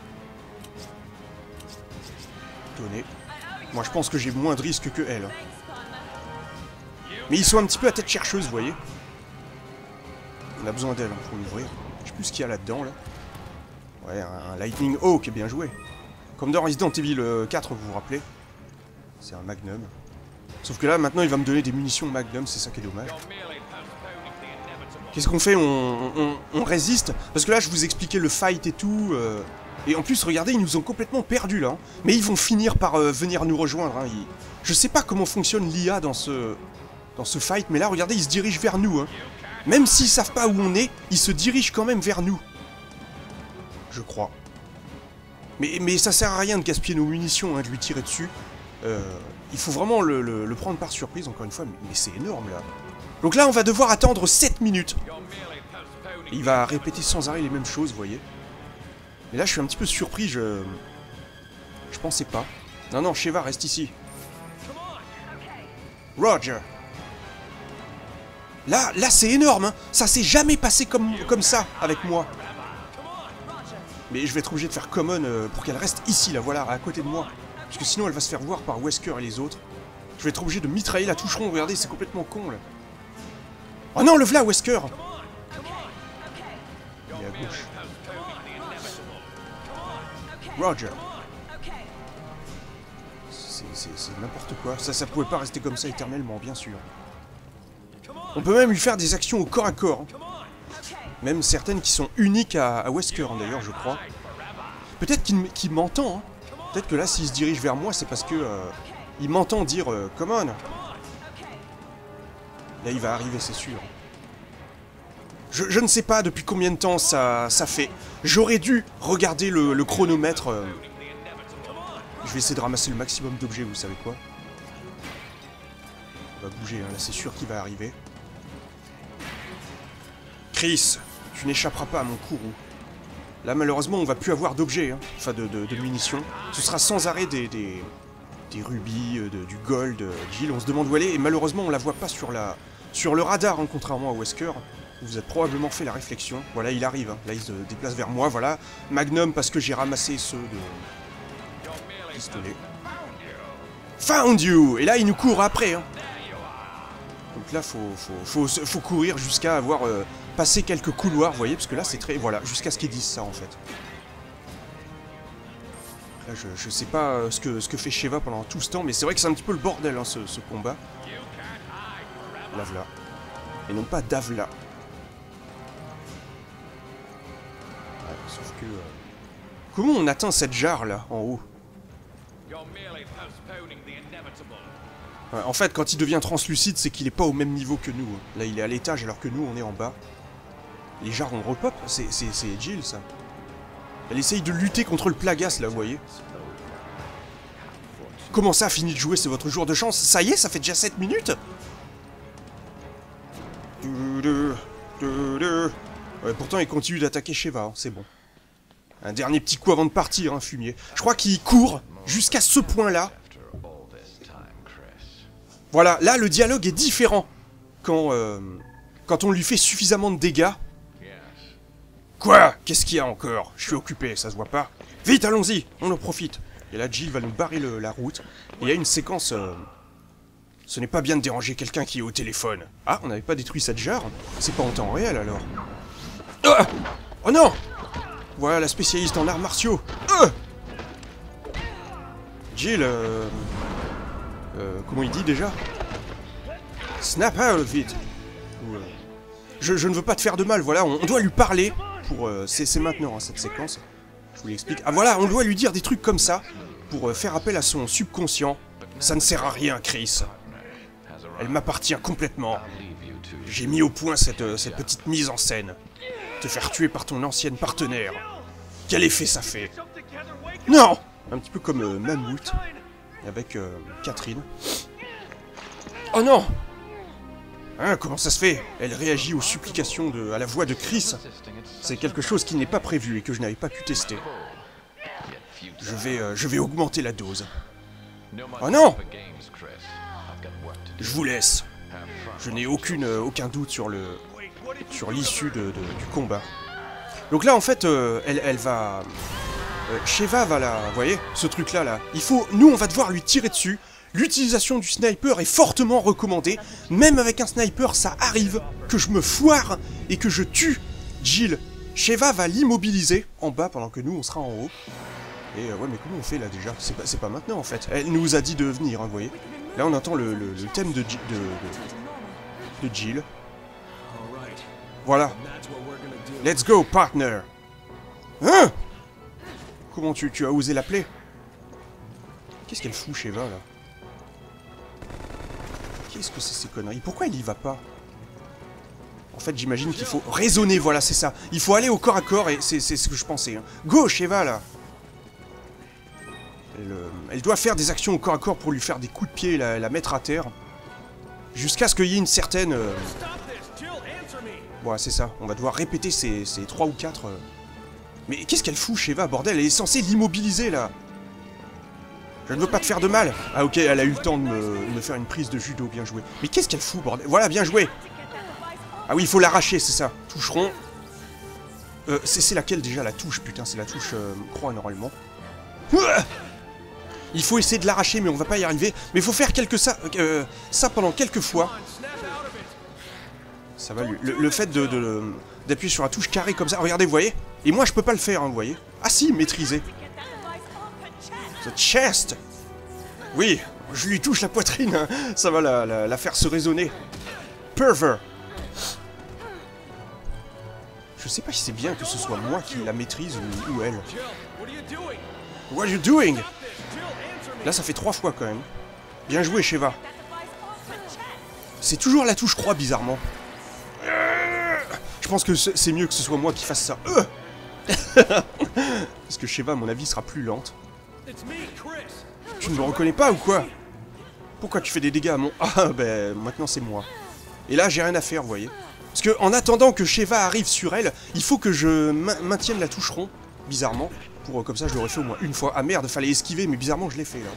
Donner. Moi, je pense que j'ai moins de risques que elle. Hein. Mais ils sont un petit peu à tête chercheuse, vous voyez. On a besoin d'elle hein, pour l'ouvrir. Je sais plus ce qu'il y a là-dedans, là. Ouais, un Lightning Hawk, bien joué. Comme dans Resident Evil 4, vous vous rappelez. C'est un Magnum. Sauf que là, maintenant, il va me donner des munitions Magnum, c'est ça qui est dommage. Qu'est-ce qu'on fait? On résiste? Parce que là, je vous expliquais le fight et tout. Et en plus, regardez, ils nous ont complètement perdus, là. Mais ils vont finir par venir nous rejoindre. Hein. Je sais pas comment fonctionne l'IA dans ce fight, mais là, regardez, ils se dirigent vers nous. Hein. Même s'ils savent pas où on est, ils se dirigent quand même vers nous. Je crois. Mais ça sert à rien de gaspiller nos munitions, hein, de lui tirer dessus. Il faut vraiment le prendre par surprise, encore une fois. Mais c'est énorme, là. Donc là, on va devoir attendre 7 minutes. Et il va répéter sans arrêt les mêmes choses, vous voyez. Mais là, je suis un petit peu surpris, je pensais pas. Non, non, Sheva, reste ici. Roger. Là c'est énorme, hein. Ça s'est jamais passé comme ça, avec moi. Mais je vais être obligé de faire common pour qu'elle reste ici, là, voilà, à côté de moi. Parce que sinon, elle va se faire voir par Wesker et les autres. Je vais être obligé de mitrailler la toucheron, regardez, c'est complètement con, là. Oh non, le v'là, Wesker! Il est à gauche. Roger. C'est n'importe quoi. Ça pouvait pas rester comme ça éternellement, bien sûr. On peut même lui faire des actions au corps à corps. Hein. Même certaines qui sont uniques à Wesker, hein, d'ailleurs, je crois. Peut-être qu'il m'entend. Hein. Peut-être que là, s'il se dirige vers moi, c'est parce que il m'entend dire « Come on ». Là, il va arriver, c'est sûr. Je ne sais pas depuis combien de temps ça fait. J'aurais dû regarder le chronomètre. Je vais essayer de ramasser le maximum d'objets, vous savez quoi. On va bouger, hein. Là c'est sûr qu'il va arriver. Chris, tu n'échapperas pas à mon courroux. Là malheureusement on va plus avoir d'objets, hein. Enfin de munitions. Ce sera sans arrêt des rubis, du gold, Jill, on se demande où elle est. Et malheureusement on la voit pas sur le radar, hein, contrairement à Wesker. Vous avez probablement fait la réflexion. Voilà, il arrive. Hein. Là, il se déplace vers moi. Voilà. Magnum, parce que j'ai ramassé ceux de pistolet. Found you! Et là, il nous court après. Hein. Donc là, faut courir jusqu'à avoir passé quelques couloirs, vous voyez, parce que là, c'est très... Voilà, jusqu'à ce qu'ils disent ça, en fait. Là, je sais pas ce que fait Sheva pendant tout ce temps, mais c'est vrai que c'est un petit peu le bordel, hein, ce combat. Lavla. Et non pas Davla. Sauf que... Comment on atteint cette jarre là, en haut? Ouais, en fait, quand il devient translucide, c'est qu'il est pas au même niveau que nous. Hein. Là, il est à l'étage alors que nous, on est en bas. Les jarres, on repop. C'est Jill, ça. Elle essaye de lutter contre le Plagas, là, vous voyez. Comment ça, fini de jouer? C'est votre jour de chance? Ça y est, ça fait déjà 7 minutes? Ouais, pourtant, il continue d'attaquer Sheva, hein, c'est bon. Un dernier petit coup avant de partir, hein, fumier. Je crois qu'il court jusqu'à ce point-là. Voilà, là, le dialogue est différent quand on lui fait suffisamment de dégâts. Quoi? Qu'est-ce qu'il y a encore? Je suis occupé, ça se voit pas. Vite, allons-y, on en profite. Et là, Jill va nous barrer la route. Et il y a une séquence... Ce n'est pas bien de déranger quelqu'un qui est au téléphone. Ah, on n'avait pas détruit cette jarre? C'est pas en temps réel, alors. Ah! Oh non! Voilà la spécialiste en arts martiaux. Jill, comment il dit déjà? Snap out of it. Je ne veux pas te faire de mal, voilà, on doit lui parler pour... c'est maintenant, hein, cette séquence. Je vous l'explique. Ah voilà, on doit lui dire des trucs comme ça pour faire appel à son subconscient. Ça ne sert à rien, Chris. Elle m'appartient complètement. J'ai mis au point cette petite mise en scène. Te faire tuer par ton ancienne partenaire. Quel effet ça fait? Non! Un petit peu comme Mammouth avec Catherine. Oh non! Hein, comment ça se fait? Elle réagit aux supplications à la voix de Chris. C'est quelque chose qui n'est pas prévu et que je n'avais pas pu tester. Je vais augmenter la dose. Oh non! Je vous laisse. Je n'ai aucun doute sur l'issue du combat. Donc là, en fait, elle va... Sheva va la... Vous voyez, ce truc-là, là. Nous, on va devoir lui tirer dessus. L'utilisation du sniper est fortement recommandée. Même avec un sniper, ça arrive que je me foire et que je tue Jill. Sheva va l'immobiliser en bas pendant que nous, on sera en haut. Et ouais, mais comment on fait là déjà? C'est pas maintenant en fait. Elle nous a dit de venir, hein, vous voyez. Là, on entend le thème de Jill. Voilà. Let's go, partner. Hein? Comment tu as osé l'appeler? Qu'est-ce qu'elle fout, Sheva, là? Qu'est-ce que c'est ces conneries? Pourquoi il y va pas? En fait, j'imagine qu'il faut raisonner, voilà, c'est ça. Il faut aller au corps à corps, et c'est ce que je pensais. Hein. Go, Sheva, là! Elle doit faire des actions au corps à corps pour lui faire des coups de pied et la mettre à terre. Jusqu'à ce qu'il y ait une certaine... Voilà, c'est ça. On va devoir répéter ces 3 ou 4... Mais qu'est-ce qu'elle fout, Sheva, bordel? Elle est censée l'immobiliser, là. Je ne veux pas te faire de mal. Ah, ok, elle a eu le temps de me faire une prise de judo, bien joué. Mais qu'est-ce qu'elle fout, bordel? Voilà, bien joué. Ah oui, il faut l'arracher, c'est ça. Touche rond. C'est laquelle, déjà, la touche? Putain, c'est la touche croix, normalement. Il faut essayer de l'arracher, mais on va pas y arriver. Mais il faut faire ça pendant quelques fois. Ça va, le fait d'appuyer sur la touche carré comme ça. Regardez, vous voyez? Et moi, je peux pas le faire, hein, vous voyez? Ah si, maîtriser. The chest. Oui, je lui touche la poitrine. Hein. Ça va la faire se raisonner. pervert. Je sais pas si c'est bien que ce soit moi qui la maîtrise ou elle. What are you doing? Là, ça fait 3 fois quand même. Bien joué, Sheva. C'est toujours la touche croix, bizarrement. Je pense que c'est mieux que ce soit moi qui fasse ça. Parce que Sheva, à mon avis, sera plus lente. Tu ne me reconnais pas ou quoi? Pourquoi tu fais des dégâts à mon... Ah, ben, maintenant c'est moi. Et là, j'ai rien à faire, vous voyez. Parce que, en attendant que Sheva arrive sur elle, il faut que je maintienne la touche rond, bizarrement. Pour, comme ça, je l'aurais fait au moins une fois. Ah merde, fallait esquiver, mais bizarrement, je l'ai fait, là.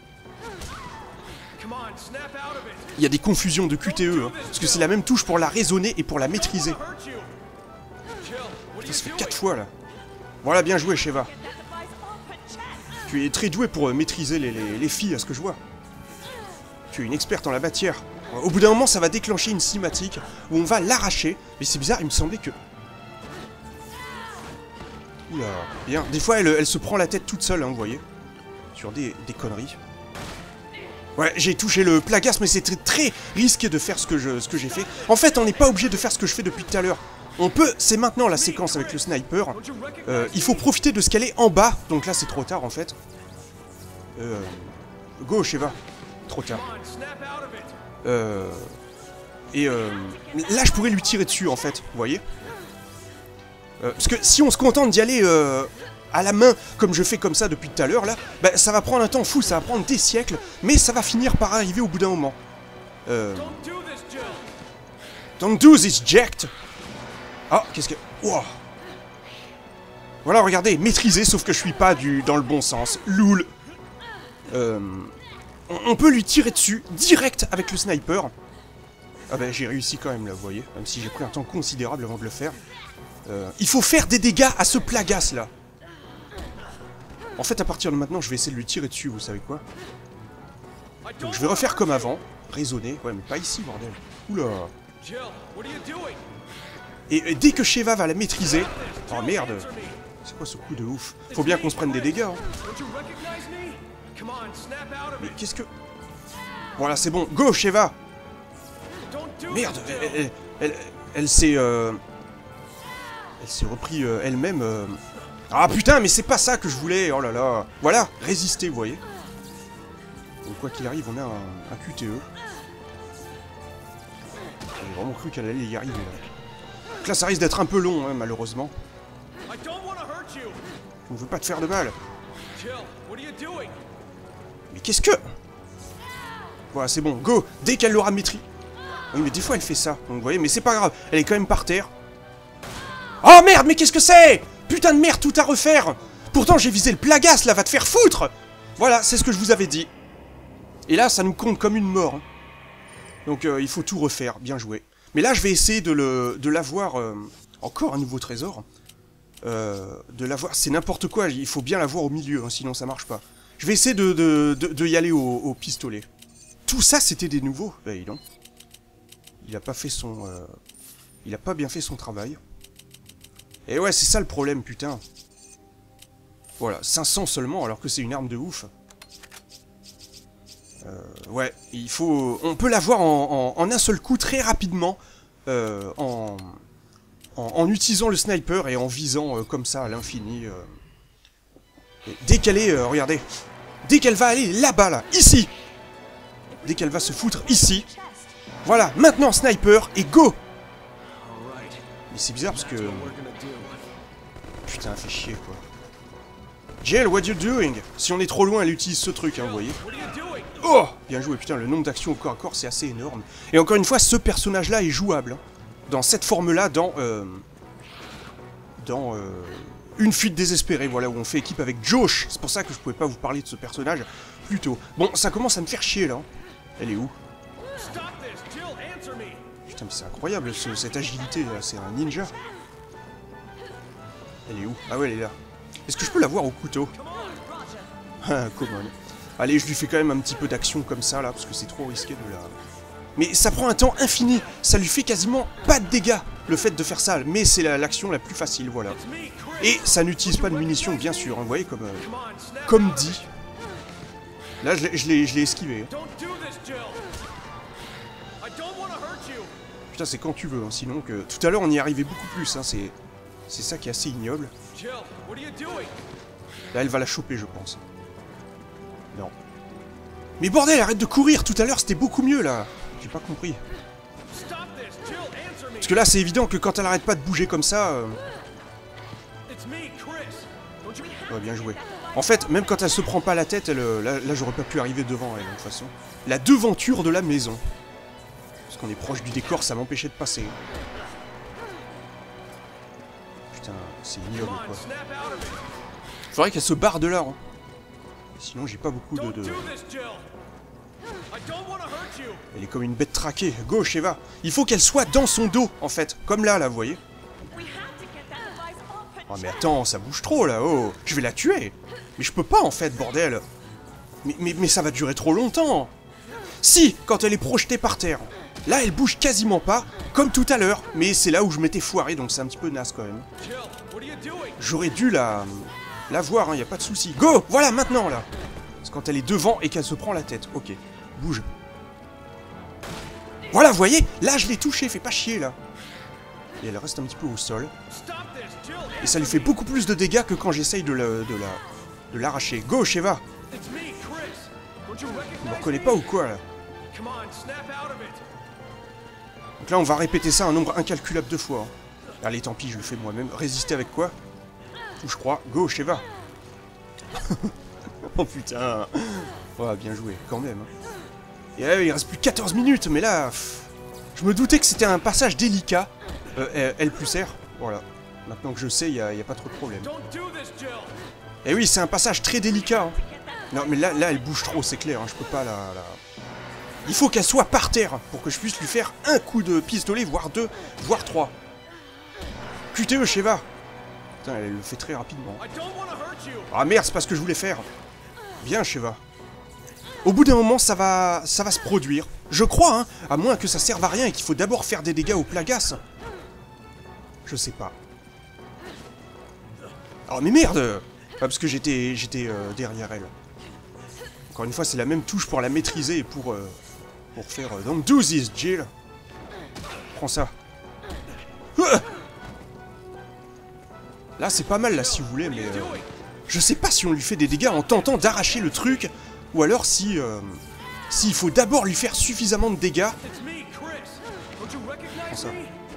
Il y a des confusions de QTE, hein, parce que c'est la même touche pour la raisonner et pour la maîtriser. Putain, ça fait 4 fois, là. Voilà, bien joué, Sheva. Tu es très doué pour maîtriser les filles, à ce que je vois. Tu es une experte en la matière. Au bout d'un moment, ça va déclencher une cinématique où on va l'arracher. Mais c'est bizarre, il me semblait que... Oula, bien. Des fois, elle se prend la tête toute seule, hein, vous voyez. Sur des conneries. Ouais, j'ai touché le Plagas, mais c'est très risqué de faire ce que j'ai fait. En fait, on n'est pas obligé de faire ce que je fais depuis tout à l'heure. On peut... C'est maintenant la séquence avec le sniper. Il faut profiter de ce qu'elle est en bas. Donc là, c'est trop tard, en fait. Go, Sheva. Trop tard. Là, je pourrais lui tirer dessus, en fait. Vous voyez? Parce que si on se contente d'y aller à la main, comme je fais comme ça depuis tout à l'heure, là, bah, ça va prendre un temps fou, ça va prendre des siècles, mais ça va finir par arriver au bout d'un moment. Don't do this, jacked. Ah, qu'est-ce que... Wow. Voilà, regardez, maîtrisé, sauf que je suis pas dans le bon sens. Loul. On peut lui tirer dessus, direct, avec le sniper. Ah bah, j'ai réussi quand même, là, vous voyez. Même si j'ai pris un temps considérable avant de le faire. Il faut faire des dégâts à ce Plagas, là. En fait, à partir de maintenant, je vais essayer de lui tirer dessus, vous savez quoi. Donc, je vais refaire comme avant. Raisonner. Ouais, mais pas ici, bordel. Oula. Et dès que Sheva va la maîtriser... Oh, merde. C'est quoi ce coup de ouf? Faut bien qu'on se prenne des dégâts, hein. Mais qu'est-ce que... Voilà, c'est bon. Go, Sheva. Merde, elle s'est... Elle s'est repris elle-même... Ah putain, mais c'est pas ça que je voulais. Oh là là. Voilà, résister, vous voyez. Donc quoi qu'il arrive, on a un QTE. J'ai vraiment cru qu'elle allait y arriver, là. Donc là, ça risque d'être un peu long, hein, malheureusement. Je ne veux pas te faire de mal. Mais qu'est-ce que... Voilà, c'est bon, go. Dès qu'elle l'aura maîtrisé. Oui, mais des fois, elle fait ça. Donc, vous voyez, mais c'est pas grave. Elle est quand même par terre. Oh merde, mais qu'est-ce que c'est? Putain de merde, tout à refaire. Pourtant, j'ai visé le Plagas, là, va te faire foutre. Voilà, c'est ce que je vous avais dit. Et là, ça nous compte comme une mort. Hein. Donc, il faut tout refaire. Bien joué. Mais là, je vais essayer de l'avoir... Encore un nouveau trésor. De l'avoir... C'est n'importe quoi, il faut bien l'avoir au milieu, hein, sinon ça marche pas. Je vais essayer de y aller au pistolet. Tout ça, c'était des nouveaux. Ben, dis donc. Il a pas fait son... Il a pas bien fait son travail. Et ouais, c'est ça le problème, putain. Voilà, 500 seulement, alors que c'est une arme de ouf. Ouais, il faut... On peut l'avoir en un seul coup, très rapidement, en utilisant le sniper et en visant comme ça à l'infini. Dès qu'elle est... regardez. Dès qu'elle va aller là-bas, là, ici. Dès qu'elle va se foutre ici. Voilà, maintenant sniper et go. Mais c'est bizarre parce que... Putain, fait chier, quoi. Jill, what you doing? Si on est trop loin, elle utilise ce truc, hein, vous voyez. Oh! Bien joué, putain, le nombre d'actions au corps à corps, c'est assez énorme. Et encore une fois, ce personnage-là est jouable. Hein, dans cette forme-là, dans Une fuite désespérée, voilà, où on fait équipe avec Josh. C'est pour ça que je pouvais pas vous parler de ce personnage plus tôt. Bon, ça commence à me faire chier, là. Elle est où? Putain, mais c'est incroyable, cette agilité, là. C'est un ninja. Elle est où? Ah ouais, elle est là. Est-ce que je peux la voir au couteau? Ah, come on. Allez, je lui fais quand même un petit peu d'action comme ça, là, parce que c'est trop risqué de la... Mais ça prend un temps infini. Ça lui fait quasiment pas de dégâts, le fait de faire ça. Mais c'est l'action la plus facile, voilà. Et ça n'utilise pas de munitions, bien sûr. Hein, vous voyez, comme dit. Là, je l'ai esquivé. Putain, c'est quand tu veux, hein, sinon que... Tout à l'heure, on y arrivait beaucoup plus, hein, c'est ça qui est assez ignoble. Là, elle va la choper, je pense. Non. Mais bordel, arrête de courir. Tout à l'heure, c'était beaucoup mieux, là. J'ai pas compris. Parce que là, c'est évident que quand elle arrête pas de bouger comme ça... Ouais, bien joué. En fait, même quand elle se prend pas la tête, là j'aurais pas pu arriver devant elle, de toute façon. La devanture de la maison. Parce qu'on est proche du décor, ça m'empêchait de passer. Putain, c'est ignoble, quoi. Faudrait qu'elle se barre de là, hein. Sinon, j'ai pas beaucoup de... Elle est comme une bête traquée. Gauche, Eva. Il faut qu'elle soit dans son dos, en fait. Comme là, vous voyez. Oh, mais attends, ça bouge trop, là. Oh, je vais la tuer. Mais je peux pas, en fait, bordel. Mais ça va durer trop longtemps. Si, quand elle est projetée par terre. Là, elle bouge quasiment pas, comme tout à l'heure. Mais c'est là où je m'étais foiré, donc c'est un petit peu naze, quand même. J'aurais dû la voir, hein, y a pas de souci. Go! Voilà, maintenant, là. C'est quand elle est devant et qu'elle se prend la tête. Ok, bouge. Voilà, vous voyez? Là, je l'ai touché, fais pas chier, là. Et elle reste un petit peu au sol. Et ça lui fait beaucoup plus de dégâts que quand j'essaye de l'arracher. Go, Eva! Tu me reconnais pas ou quoi, là? Donc là, on va répéter ça un nombre incalculable de fois. Hein. Allez, tant pis, je le fais moi-même. Résister avec quoi? Tout, je crois. Go, Eva! Oh putain! Ouais, bien joué, quand même. Et là, il reste plus 14 minutes, mais là... Pff, je me doutais que c'était un passage délicat. L plus R, voilà. Maintenant que je sais, il n'y a pas trop de problème. Et oui, c'est un passage très délicat. Hein. Non, mais là, elle bouge trop, c'est clair. Hein, je peux pas la... Il faut qu'elle soit par terre pour que je puisse lui faire un coup de pistolet, voire 2, voire 3. QTE, Eva. Putain, elle le fait très rapidement. Ah merde, c'est pas ce que je voulais faire. Bien, Eva. Au bout d'un moment, ça va se produire. Je crois, hein, à moins que ça serve à rien et qu'il faut d'abord faire des dégâts au Plagas. Je sais pas. Oh mais merde! Pas parce que j'étais derrière elle. Encore une fois, c'est la même touche pour la maîtriser et pour faire... Don't do this, Jill! Prends ça. Là, c'est pas mal, là, si vous voulez, mais... je sais pas si on lui fait des dégâts en tentant d'arracher le truc, ou alors si... s'il faut d'abord lui faire suffisamment de dégâts... Prends ça.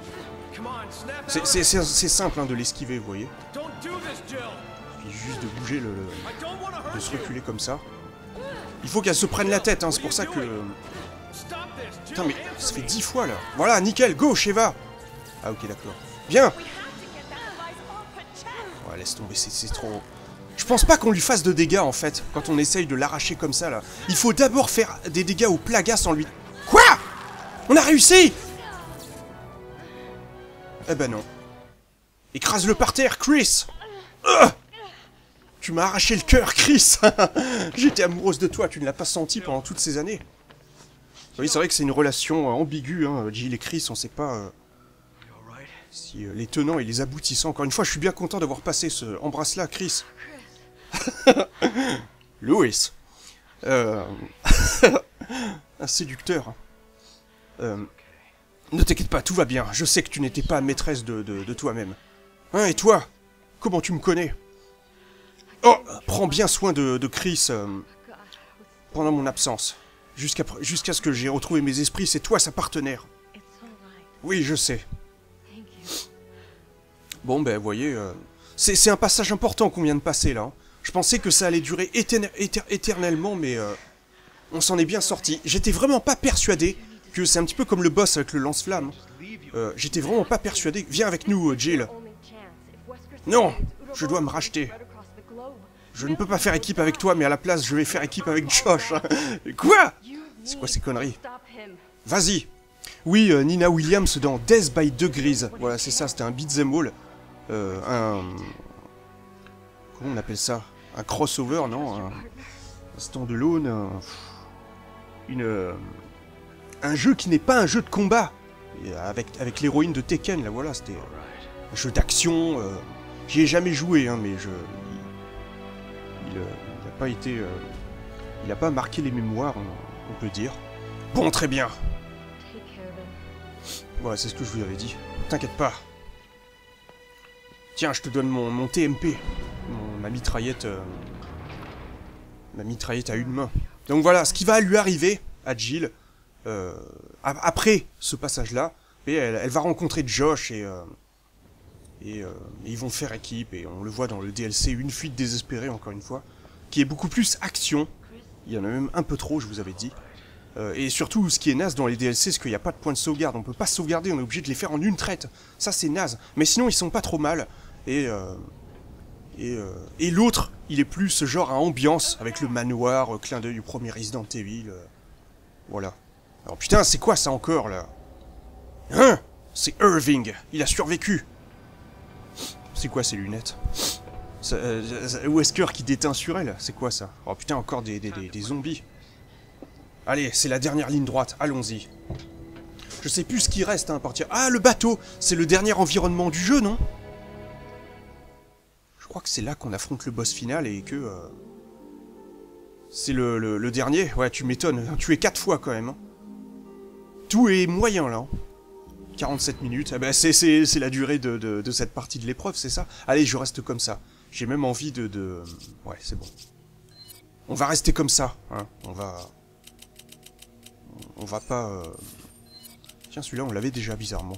C'est simple, hein, de l'esquiver, vous voyez. Il suffit juste de bouger de se reculer comme ça. Il faut qu'elle se prenne la tête, hein, c'est pour ça que... Putain, mais ça fait 10 fois, là. Voilà, nickel, go, Eva. Ah, ok, d'accord. Bien. Ouais, laisse tomber, c'est trop... Je pense pas qu'on lui fasse de dégâts, en fait, quand on essaye de l'arracher comme ça, là. Il faut d'abord faire des dégâts au Plagas en lui... Quoi? On a réussi! Eh ben non. Écrase-le par terre, Chris! Tu m'as arraché le cœur, Chris! J'étais amoureuse de toi, tu ne l'as pas senti pendant toutes ces années. Oui, c'est vrai que c'est une relation ambiguë, hein. Jill et Chris, on sait pas si les tenants et les aboutissants. Encore une fois, je suis bien content d'avoir passé ce... Embrasse-la, Chris. Louis. Un séducteur. Ne t'inquiète pas, tout va bien. Je sais que tu n'étais pas maîtresse de toi-même. Hein, et toi? Comment tu me connais? Oh, prends bien soin de Chris pendant mon absence. Jusqu'à ce que j'ai retrouvé mes esprits, c'est toi sa partenaire. Oui, je sais. Bon, ben, vous voyez, c'est un passage important qu'on vient de passer, là. Je pensais que ça allait durer éternellement, mais on s'en est bien sorti. J'étais vraiment pas persuadé que c'est un petit peu comme le boss avec le lance-flamme. J'étais vraiment pas persuadé. Viens avec nous, Jill. Non, je dois me racheter. Je ne peux pas faire équipe avec toi, mais à la place, je vais faire équipe avec Josh. Quoi? C'est quoi ces conneries? Vas-y. Oui, Nina Williams dans Death by Degrees. Voilà, c'est ça, c'était un beat'em all. Comment on appelle ça? Un crossover, non? Un stand-alone. Un jeu qui n'est pas un jeu de combat. Et avec l'héroïne de Tekken, là, voilà, c'était un jeu d'action. J'y ai jamais joué, hein, mais il n'a pas été... il n'a pas marqué les mémoires, on peut dire. Bon, très bien. Ouais, c'est ce que je vous avais dit. T'inquiète pas. Tiens, je te donne mon TMP. Ma mitraillette... ma mitraillette à une main. Donc voilà, ce qui va lui arriver à Jill, après ce passage-là, elle va rencontrer Josh et ils vont faire équipe, et on le voit dans le DLC, une fuite désespérée, encore une fois, qui est beaucoup plus action. Il y en a même un peu trop, je vous avais dit. Et surtout, ce qui est naze dans les DLC, c'est qu'il n'y a pas de point de sauvegarde. On peut pas sauvegarder, on est obligé de les faire en une traite. Ça, c'est naze. Mais sinon, ils sont pas trop mal. Et l'autre, il est plus ce genre à ambiance, avec le manoir, clin d'œil du premier Resident Evil. Voilà. Alors putain, c'est quoi ça encore, là? Hein? C'est Irving. Il a survécu. C'est quoi ces lunettes? Wesker qui déteint sur elle. C'est quoi ça? Oh putain, encore des zombies. Allez, c'est la dernière ligne droite. Allons-y. Je sais plus ce qui reste hein, à partir... Ah, le bateau! C'est le dernier environnement du jeu, non? Je crois que c'est là qu'on affronte le boss final et que... c'est le dernier. Ouais, tu m'étonnes. Tu es 4 fois quand même. Hein. Tout est moyen là. Hein. 47 minutes. Eh ben, c'est la durée de cette partie de l'épreuve, c'est ça? Allez, je reste comme ça. J'ai même envie de... Ouais, c'est bon. On va rester comme ça. Hein. On va pas... Tiens, celui-là, on l'avait déjà bizarrement.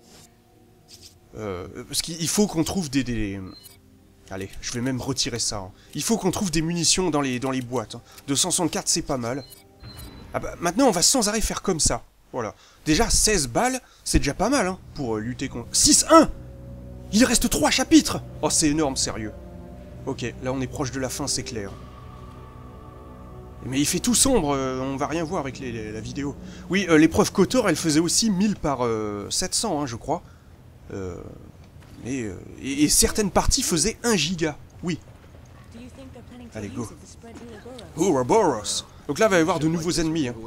Parce qu'il faut qu'on trouve des... Allez, je vais même retirer ça. Hein. Il faut qu'on trouve des munitions dans les boîtes. Hein. 264, c'est pas mal. Ah bah, maintenant, on va sans arrêt faire comme ça. Voilà. Déjà, 16 balles, c'est déjà pas mal, hein, pour lutter contre... 6-1 ! Il reste 3 chapitres! Oh, c'est énorme, sérieux. Ok, là, on est proche de la fin, c'est clair. Mais il fait tout sombre, on va rien voir avec la vidéo. Oui, l'épreuve KOTOR, elle faisait aussi 1000 par 700, hein, je crois. Et certaines parties faisaient 1 giga. Oui. Allez, go. Ouroboros. Donc là, il va y avoir de nouveaux ennemis. Hein.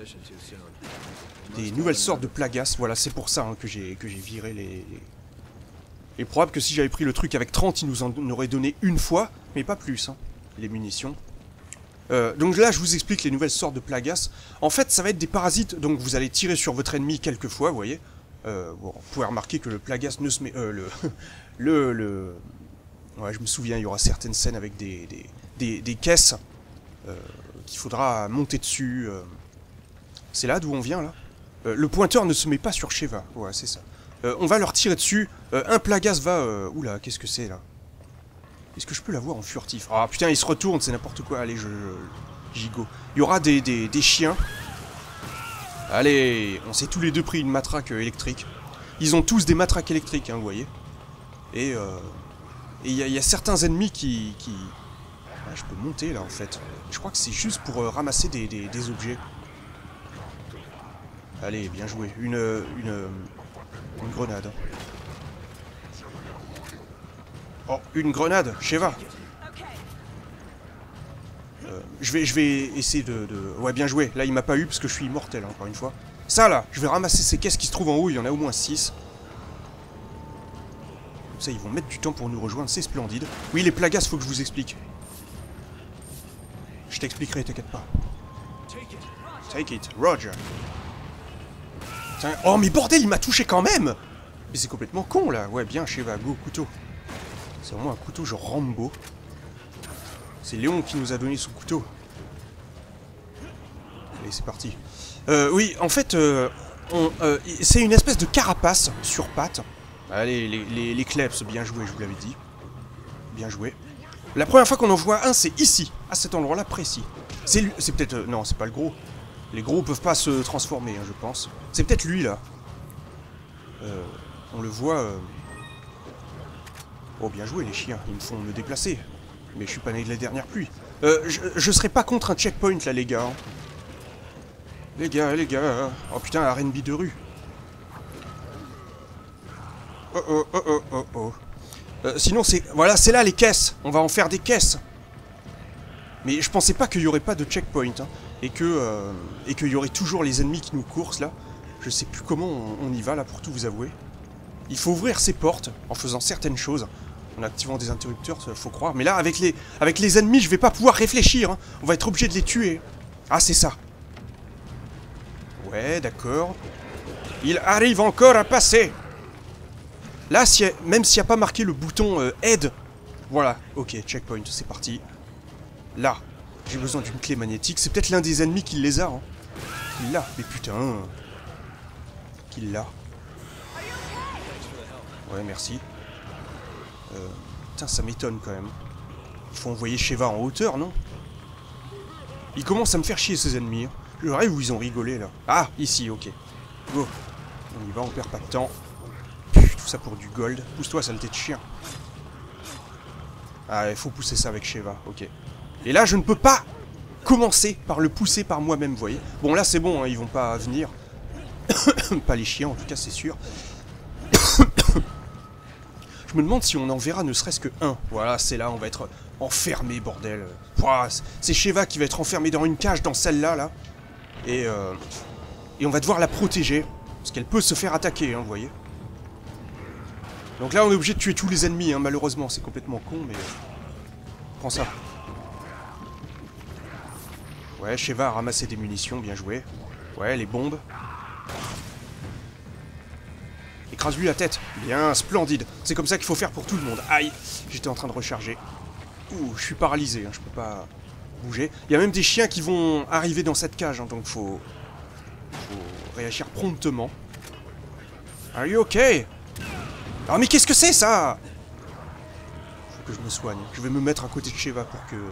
Des nouvelles sortes de plagas. Voilà, c'est pour ça hein, que j'ai viré les... Il est probable que si j'avais pris le truc avec 30, il nous en aurait donné une fois, mais pas plus, hein, les munitions. Donc là, je vous explique les nouvelles sortes de plagas. En fait, ça va être des parasites, donc vous allez tirer sur votre ennemi quelques fois, vous voyez. Bon, vous pouvez remarquer que le plagas ne se met... Ouais, je me souviens, il y aura certaines scènes avec des caisses qu'il faudra monter dessus. C'est là d'où on vient, là. Le pointeur ne se met pas sur Sheva, ouais, c'est ça. On va leur tirer dessus. Un plagas va... Oula, qu'est-ce que c'est, là? Est-ce que je peux l'avoir en furtif? Ah, putain, il se retourne, c'est n'importe quoi. Allez, j'y go. Il y aura des chiens. Allez, on s'est tous les deux pris une matraque électrique. Ils ont tous des matraques électriques, hein, vous voyez. Et il y a certains ennemis qui... Ah, je peux monter, là, en fait. Je crois que c'est juste pour ramasser des objets. Allez, bien joué. Une grenade. Oh, une grenade, Sheva. Je vais essayer de... Ouais, bien joué. Là, il m'a pas eu parce que je suis immortel, encore une fois. Ça, là, je vais ramasser ces caisses qui se trouvent en haut. Il y en a au moins 6. Comme ça, ils vont mettre du temps pour nous rejoindre. C'est splendide. Oui, les plagas, faut que je vous explique. Je t'expliquerai, t'inquiète pas. Take it, Roger. Tiens. Oh, mais bordel, il m'a touché quand même. Mais c'est complètement con, là. Ouais, bien, Sheva, go, couteau. C'est vraiment un couteau genre Rambo. C'est Léon qui nous a donné son couteau. Allez, c'est parti. Oui, en fait, c'est une espèce de carapace sur pattes. Allez, les kleps, bien joué, je vous l'avais dit. Bien joué. La première fois qu'on en voit un, c'est ici, à cet endroit-là précis. C'est peut-être... non, c'est pas le gros. Les gros peuvent pas se transformer, hein, je pense. C'est peut-être lui, là. On le voit... Oh, bien joué, les chiens. Ils me font me déplacer. Mais je suis pas né de la dernière pluie. Je serais pas contre un checkpoint, là, les gars. Hein. Les gars. Oh, putain, R&B de rue. Oh. Sinon, c'est... Voilà, c'est là, les caisses. On va en faire des caisses. Mais je pensais pas qu'il y aurait pas de checkpoint. Hein, et qu'il y aurait toujours les ennemis qui nous coursent, là. Je sais plus comment on y va, là, pour tout vous avouer. Il faut ouvrir ces portes en faisant certaines choses. En activant des interrupteurs, faut croire. Mais là, avec les ennemis, je vais pas pouvoir réfléchir. Hein. On va être obligé de les tuer. Ah, c'est ça. Ouais, d'accord. Il arrive encore à passer. Là, même s'il n'y a pas marqué le bouton aide. Voilà, ok, checkpoint, c'est parti. Là, j'ai besoin d'une clé magnétique. C'est peut-être l'un des ennemis qui les a. Hein. Qui l'a, mais putain. Qui l'a. Ouais, merci. Putain, ça m'étonne quand même. Il faut envoyer Sheva en hauteur, non? Ils commencent à me faire chier, ces ennemis. Hein. Je rêve où ils ont rigolé, là. Ah, ici, ok. Go. On y va, on perd pas de temps. Tout ça pour du gold. Pousse-toi, saleté de chien. Ah, il faut pousser ça avec Sheva, ok. Et là, je ne peux pas commencer par le pousser par moi-même, vous voyez. Bon, là, c'est bon, hein, ils vont pas venir. Pas les chiens, en tout cas, c'est sûr. Je me demande si on en verra ne serait-ce que un. Voilà, c'est là, on va être enfermé, bordel. Pouah, c'est Sheva qui va être enfermée dans une cage, dans celle-là, là. Et on va devoir la protéger. Parce qu'elle peut se faire attaquer, hein, vous voyez. Donc là, on est obligé de tuer tous les ennemis, hein, malheureusement. C'est complètement con, mais... Prends ça. Ouais, Sheva a ramassé des munitions, bien joué. Ouais, les bombes. Écrase-lui la tête. Bien, splendide. C'est comme ça qu'il faut faire pour tout le monde. Aïe, j'étais en train de recharger. Ouh, je suis paralysé, hein, je peux pas bouger. Il y a même des chiens qui vont arriver dans cette cage, hein, donc faut réagir promptement. Are you okay? Ah mais qu'est-ce que c'est ça? Faut que je me soigne. Je vais me mettre à côté de Sheva pour que...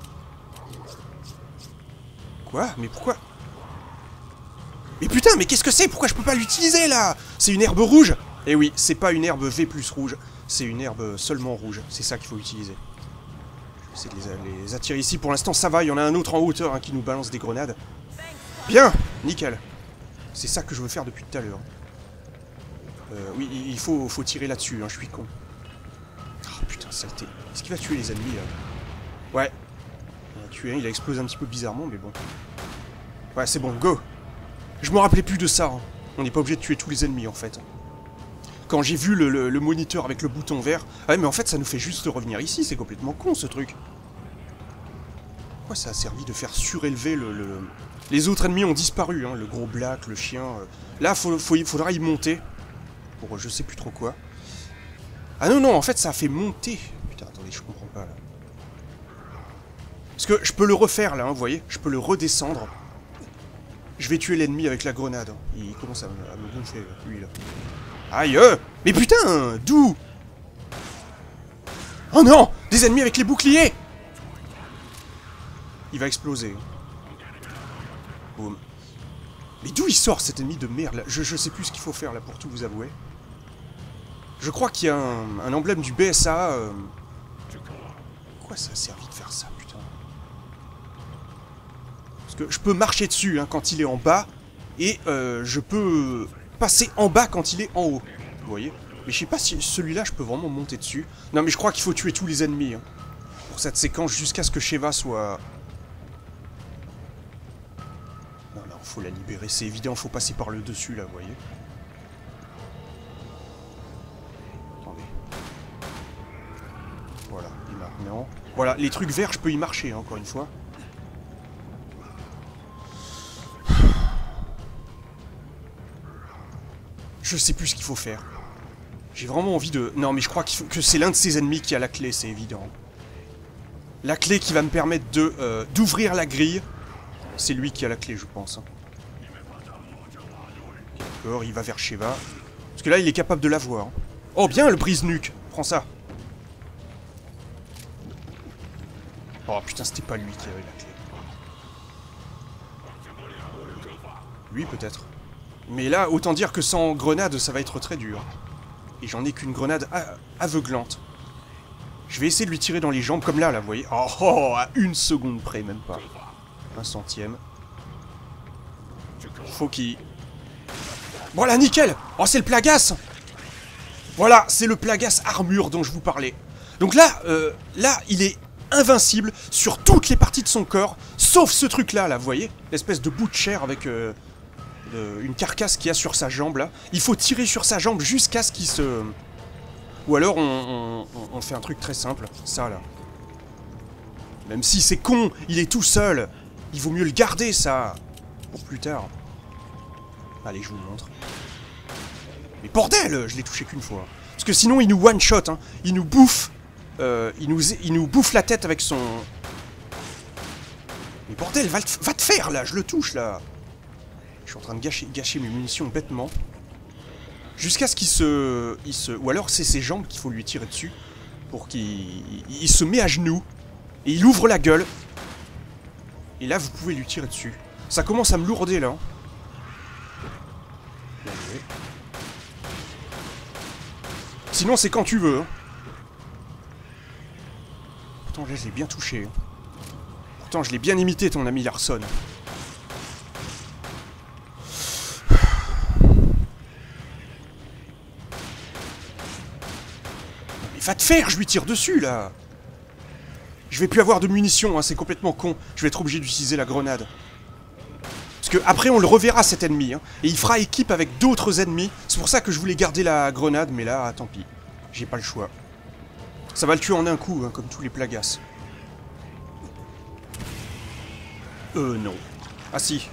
Quoi? Mais pourquoi? Mais putain, mais qu'est-ce que c'est? Pourquoi je peux pas l'utiliser là? C'est une herbe rouge? Eh oui, c'est pas une herbe V plus rouge, c'est une herbe seulement rouge. C'est ça qu'il faut utiliser. Je vais essayer de les attirer ici. Pour l'instant, ça va. Il y en a un autre en hauteur hein, qui nous balance des grenades. Bien, nickel. C'est ça que je veux faire depuis tout à l'heure. Oui, il faut tirer là-dessus, hein, je suis con. Oh putain, saleté. Est-ce qu'il va tuer les ennemis là? Ouais. Il a tué un, il a explosé un petit peu bizarrement, mais bon. Ouais, c'est bon, go. Je me rappelais plus de ça. Hein. On n'est pas obligé de tuer tous les ennemis en fait. Quand j'ai vu le moniteur avec le bouton vert... Ah ouais, mais en fait ça nous fait juste revenir ici, c'est complètement con ce truc. Pourquoi ça a servi de faire surélever Les autres ennemis ont disparu, hein, le gros black, le chien... Là, il faudra y monter. Pour je sais plus trop quoi. Ah non, non, en fait ça a fait monter. Putain, attendez, je comprends pas là. Parce que je peux le refaire là, hein, vous voyez. Je peux le redescendre. Je vais tuer l'ennemi avec la grenade. Il commence à me gonfler, lui, là. Aïe! Mais putain! D'où? Oh non! Des ennemis avec les boucliers! Il va exploser. Boum. Mais d'où il sort cet ennemi de merde, là? Je sais plus ce qu'il faut faire, là, pour tout vous avouer. Je crois qu'il y a un emblème du BSA. Pourquoi ça a servi de faire ça, putain? Parce que je peux marcher dessus hein, quand il est en bas, et je peux passer en bas quand il est en haut. Vous voyez? Mais je sais pas si celui-là, je peux vraiment monter dessus. Non, mais je crois qu'il faut tuer tous les ennemis. Hein, pour cette séquence, jusqu'à ce que Sheva soit... Non, non, faut la libérer, c'est évident, faut passer par le dessus, là, vous voyez? Attendez. Voilà, il marche. Non. Voilà, les trucs verts, je peux y marcher, hein, encore une fois. Je sais plus ce qu'il faut faire. J'ai vraiment envie de... Non, mais je crois que c'est l'un de ces ennemis qui a la clé, c'est évident. La clé qui va me permettre de d'ouvrir la grille. C'est lui qui a la clé, je pense. D'accord, il va vers Sheva. Parce que là, il est capable de la voir. Oh, bien, le brise-nuque. Prends ça. Oh, putain, c'était pas lui qui avait la clé. Lui, peut-être. Mais là, autant dire que sans grenade, ça va être très dur. Et j'en ai qu'une grenade aveuglante. Je vais essayer de lui tirer dans les jambes, comme là, vous voyez. Oh, oh, à 1 seconde près, même pas. 1 centième. Faut qu'il... Voilà, nickel. Oh, c'est le Plagas. Voilà, c'est le Plagas armure dont je vous parlais. Donc là, il est invincible sur toutes les parties de son corps, sauf ce truc-là, vous voyez. L'espèce de bout de chair avec... une carcasse qu'il y a sur sa jambe là. Il faut tirer sur sa jambe jusqu'à ce qu'il se... Ou alors on fait un truc très simple. Ça là. Même si c'est con, il est tout seul. Il vaut mieux le garder ça. Pour plus tard. Allez, je vous montre. Mais bordel, je l'ai touché qu'une fois. Parce que sinon il nous one-shot, hein. Il nous bouffe. Il nous bouffe la tête avec son... Mais bordel, va te faire là, je le touche là. Je suis en train de gâcher mes munitions bêtement. Jusqu'à ce qu'il se... Ou alors c'est ses jambes qu'il faut lui tirer dessus. Pour qu'il se met à genoux. Et il ouvre la gueule. Et là vous pouvez lui tirer dessus. Ça commence à me lourder là. Sinon c'est quand tu veux. Hein. Pourtant je l'ai bien touché. Hein. Pourtant je l'ai bien imité ton ami Larson. Mais va te faire, je lui tire dessus là. Je vais plus avoir de munitions, hein, c'est complètement con. Je vais être obligé d'utiliser la grenade. Parce que après on le reverra cet ennemi. Hein, et il fera équipe avec d'autres ennemis. C'est pour ça que je voulais garder la grenade, mais là, tant pis. J'ai pas le choix. Ça va le tuer en un coup, hein, comme tous les plagas. Non. Ah si.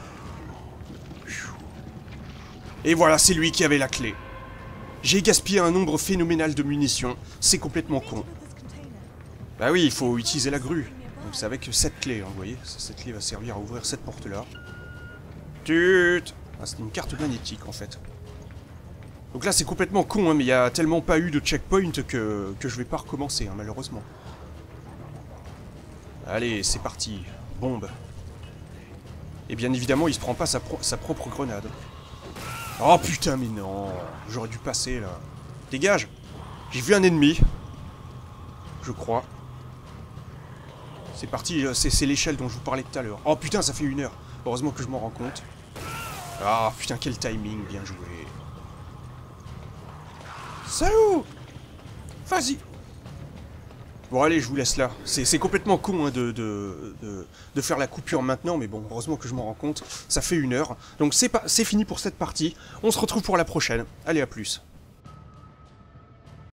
Et voilà, c'est lui qui avait la clé. J'ai gaspillé un nombre phénoménal de munitions. C'est complètement con. Bah oui, il faut utiliser la grue. Donc c'est avec cette clé, hein, vous voyez. Cette clé va servir à ouvrir cette porte-là. Tut. Ah, c'est une carte magnétique, en fait. Donc là, c'est complètement con, hein, mais il n'y a tellement pas eu de checkpoint que je vais pas recommencer, hein, malheureusement. Allez, c'est parti. Bombe. Et bien évidemment, il se prend pas sa propre grenade. Oh putain, mais non. J'aurais dû passer, là. Dégage. J'ai vu un ennemi. Je crois. C'est parti, c'est l'échelle dont je vous parlais tout à l'heure. Oh putain, ça fait 1 heure. Heureusement que je m'en rends compte. Ah putain, quel timing, bien joué. Salut. Vas-y. Bon allez, je vous laisse là. C'est complètement con hein, de faire la coupure maintenant, mais bon, heureusement que je m'en rends compte. Ça fait 1 heure. Donc c'est fini pour cette partie. On se retrouve pour la prochaine. Allez, à plus.